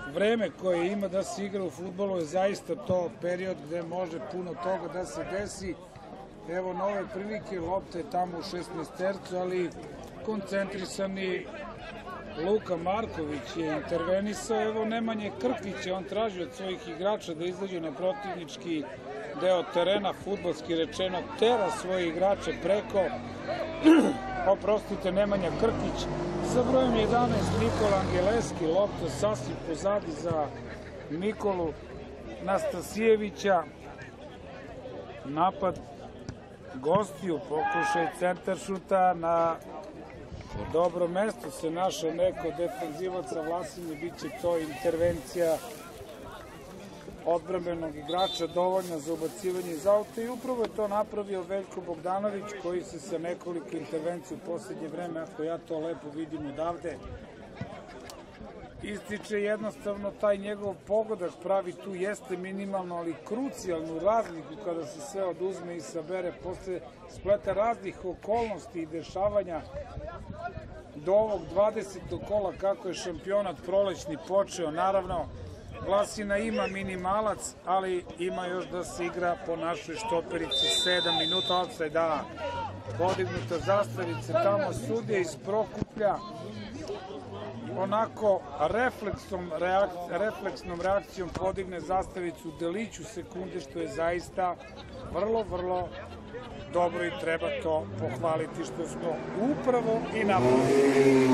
vreme koje ima da se igra u fudbalu je zaista to period gde može puno toga da se desi. Evo nove prilike, lopta je tamo u šesnaestercu, ali koncentrisani Luka Marković je intervenisao. Evo Nemanje Krkića, on traži od svojih igrača da izađu na protivnički deo terena, fudbalski rečeno, tera svoje igrače preko. Oprostite, Nemanja Krkić sa brojem jedanaest Nikola Angeleski, lopta sasvim pozadi za Nikolu Nastasijevića. Napad gostiju, pokušaj centar šuta, na dobro mesto se našao neko defanzivaca Vlasine, bit će to intervencija odbrambenog igrača dovoljna za ubacivanje iz auta i upravo je to napravio Veljko Bogdanović, koji se sa nekoliko intervencija u poslednje vreme, ako ja to lepo vidim odavde, ističe jednostavno taj njegov pogodak pravi tu jeste minimalno, ali krucijalnu razliku kada se sve oduzme i sabere posle spleta raznih okolnosti i dešavanja do ovog dvadesetog kola kako je šampionat prolećni počeo. Naravno, Vlasina ima minimalac, ali ima još da se igra po našoj štoperici sedam minuta offside, da, podignuta zastavica, tamo sudija iz Prokuplja onako refleksom, reak, refleksnom reakcijom podigne zastavicu deliću sekunde, što je zaista vrlo, vrlo dobro i treba to pohvaliti što smo upravo i napravili.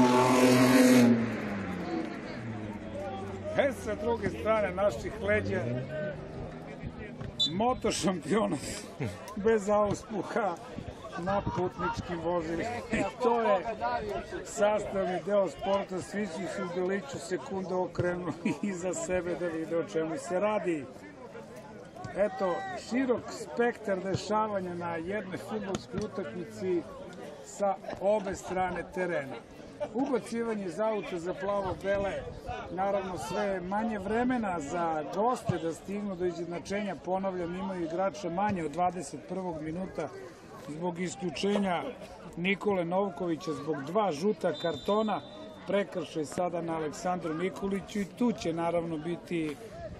E, sa druge strane naših leđa moto šampiona bez auspuha na putničkim vozilima. I to je sastavni deo sporta, svi su se u deliću sekunde okrenuli iza sebe da vide o čemu se radi. Eto, širok spektar dešavanja na jednoj fudbalskoj utakmici sa obe strane terena. Ubacivanje iz auta za plavo-bele, naravno sve manje vremena za goste da stignu do izjednačenja, ponavljam, imaju igrača manje od dvadeset prvog minuta zbog isključenja Nikole Novkovića, zbog dva žuta kartona, prekršaj sada na Aleksandru Nikoliću i tu će naravno biti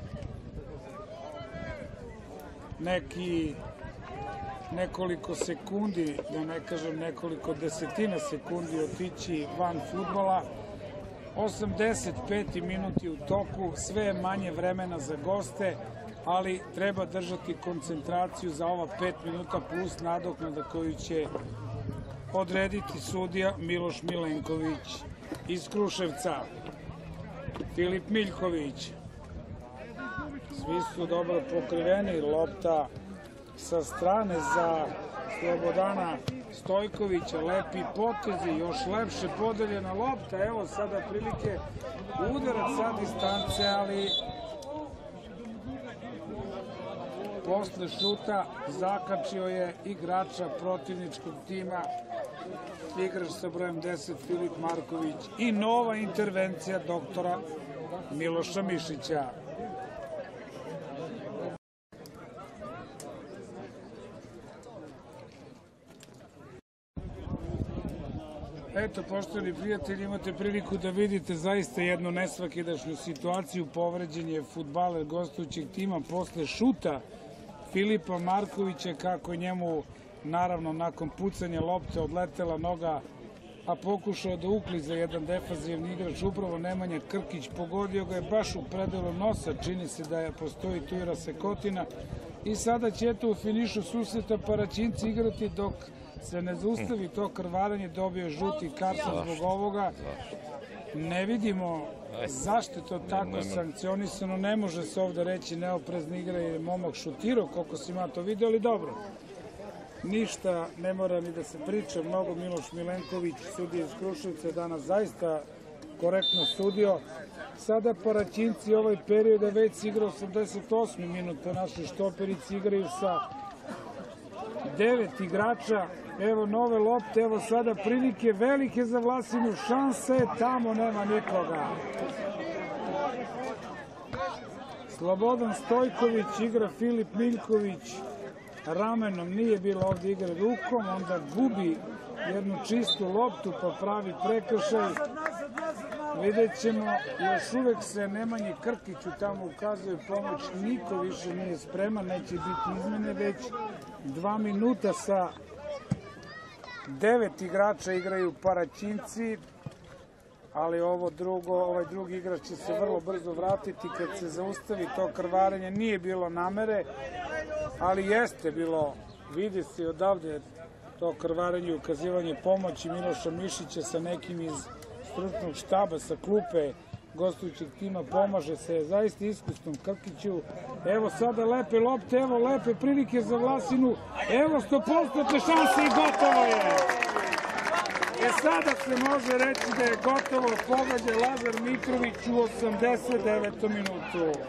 neki nekoliko sekundi, da ne kažem nekoliko desetina sekundi otići van fudbala. osamdeset peti minuti u toku, sve je manje vremena za goste, ali treba držati koncentraciju za ova pet minuta plus nadoknada koju će odrediti sudija Miloš Milenković iz Kruševca. Filip Miljković. Svi su dobro pokriveni, lopta sa strane za Slobodana Stojkovića, lepi potezi, još lepše podeljena lopta, evo sada prilike udarac sa distance, ali posle šuta zakačio je igrača protivničkog tima, igrač sa brojem deset Filip Marković i nova intervencija doktora Miloša Mišića. Eto, poštovani prijatelji, imate priliku da vidite zaista jednu nesvakidašnju situaciju. Povređen je fudbaler gostujućeg tima posle šuta Filipa Markovića, kako njemu, naravno, nakon pucanja lopte odletela noga, a pokušao da ukliza jedan defanzivni igrač, upravo Nemanja Krkić, pogodio ga je baš u predelu nosa, čini se da je postoji tu i rasekotina, i sada će eto u finišu susreta Paraćinci igrati dok se ne zaustavi to krvarenje, dobio žuti karton zbog ovoga. Ne vidimo zašto je to tako sankcionisano, ne može se ovde reći neoprezna igra jer je momak šutirao, koliko si ima to video, ali dobro. Ništa ne mora ni da se priča, mnogo. Miloš Milenković, sudija iz Kruševca, danas zaista korektno sudio. Sada Paraćinci ovaj period je već igra osamdeset osmi minut po našoj štoperici, igraju sa devet igrača. Evo nove lopte, evo sada prilike velike za Vlasinu, šanse, tamo nema nikoga. Slobodan Stojković, igra Filip Miljković ramenom, nije bilo ovde igra rukom, onda gubi jednu čistu loptu pa pravi prekršaj. Vidjet ćemo, još uvek se Nemanji Krkiću tamo ukazuje pomoć, niko više nije spreman, neće biti izmene, već dva minuta sa devet igrača igraju Paraćinci, ali ovo drugo, ovaj drugi igrač će se vrlo brzo vratiti kad se zaustavi to krvarenje. Nije bilo namere, ali jeste bilo, vidi se odavde to krvarenje i ukazivanje pomoći Miloša Mišića sa nekim iz stručnog štaba, sa klupe gostujućeg tima, pomaže se zaista iskusnom Krkiću. Evo sada lepe lopte, evo lepe prilike za Vlasinu, evo sto posto šanse i gotovo je. E sada se može reći da je gotovo, pogađa Lazar Mitrović u osamdeset devetom minutu.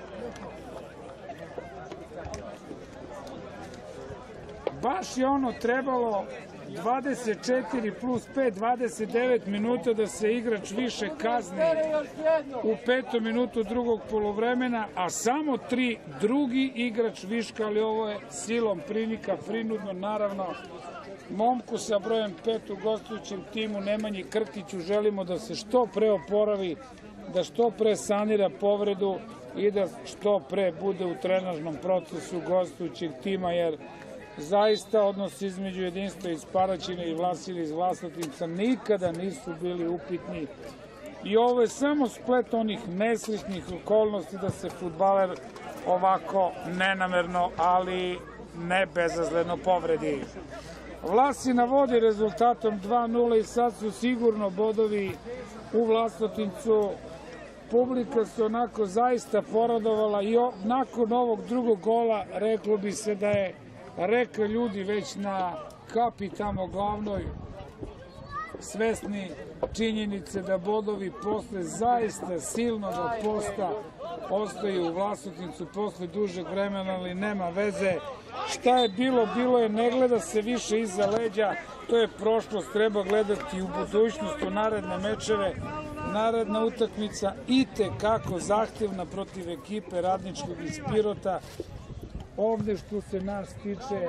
Baš je ono trebalo dvadeset četiri plus pet, dvadeset devet minuta da se igrač više kazni u petom minutu drugog poluvremena, a samo tri drugi igrač viška, ali ovo je silom prilika, prinudno naravno. Momku sa brojem pet u gostujućem timu Nemanji Krkiću želimo da se što pre oporavi, da što pre sanira povredu i da što pre bude u trenažnom procesu gostujućeg tima, jer zaista odnos između Jedinstva iz Paraćina i Vlasine iz Vlasotinca nikada nisu bili upitni. I ovo je samo splet onih nesrećnih okolnosti da se fudbaler ovako nenamerno, ali ne bezazleno povredi. Vlasina vodi rezultatom dva nula i sad su sigurno bodovi u Vlasotincu. Publika se onako zaista poradovala i nakon ovog drugog gola reklo bi se da je reka ljudi već na kapi tamo glavnoj, svesni činjenice da bodovi posle zaista silnog posta ostaju u Vlasotincu posle dužeg vremena, ali nema veze. Šta je bilo, bilo je, ne gleda se više iza leđa, to je prošlost, treba gledati u budućnost, u naredne mečeve. Naredna utakmica i te kako zahtevna protiv ekipe Radničkog iz Pirota. Ovde što se nas tiče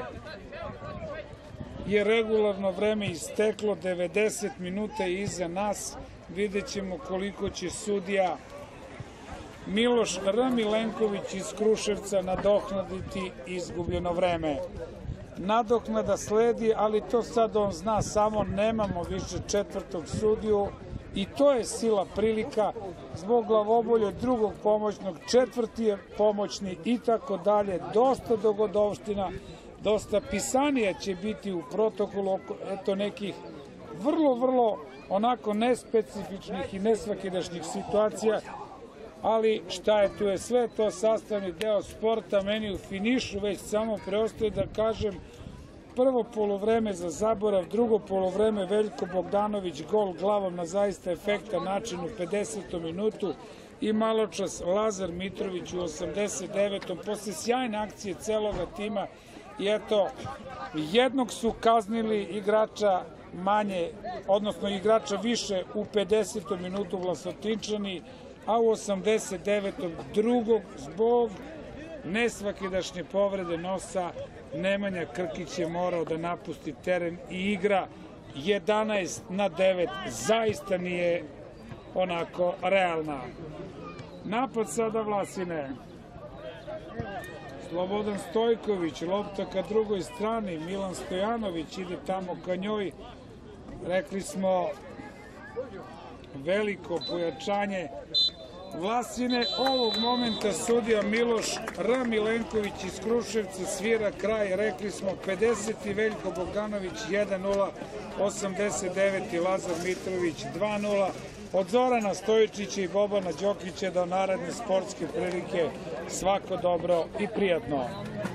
je regularno vreme isteklo, devedeset minuta je iza nas, vidjet ćemo koliko će sudija Miloš R. Milenković iz Kruševca nadoknaditi izgubljeno vreme. Nadoknada sledi, ali to sad on zna samo, nemamo više četvrtog sudiju i to je sila prilika zbog glavobolje drugog pomoćnog, četvrti je pomoćni i tako dalje. Dosta dogodovština, dosta pisanija će biti u protokolu, eto nekih vrlo, vrlo onako nespecifičnih i nesvakidašnjih situacija, ali šta je, tu je sve to sastavni deo sporta. Meni u finišu već samo preostaje da kažem prvo poluvreme za zaborav, drugo poluvreme Veljko Bogdanović, gol glavom na zaista efektan način u pedesetom minutu i maločas Lazar Mitrović u osamdeset devetom posle sjajne akcije celoga tima i eto, jednog su kaznili igrača manje, odnosno igrača više u pedesetom minutu Vlasotinčani, a u osamdeset devetom drugog zbog nesvakidašnje povrede nosa Nemanja Krkić je morao da napusti teren i igra jedanaest na devet, zaista nije onako realna. Napad sada Vlasine. Slobodan Stojković, lopta ka drugoj strani, Milan Stojanović ide tamo ka njoj. Rekli smo veliko pojačanje Vlasine. Ovog momenta sudija Miloš R. Milenković iz Kruševca svira kraj, rekli smo pedeseti Veljko Bogdanović jedan nula, osamdeset deveti Lazar Mitrović dva nula. Od Zorana Stojičića i Bobana Đokića do naredne sportske prilike svako dobro i prijatno.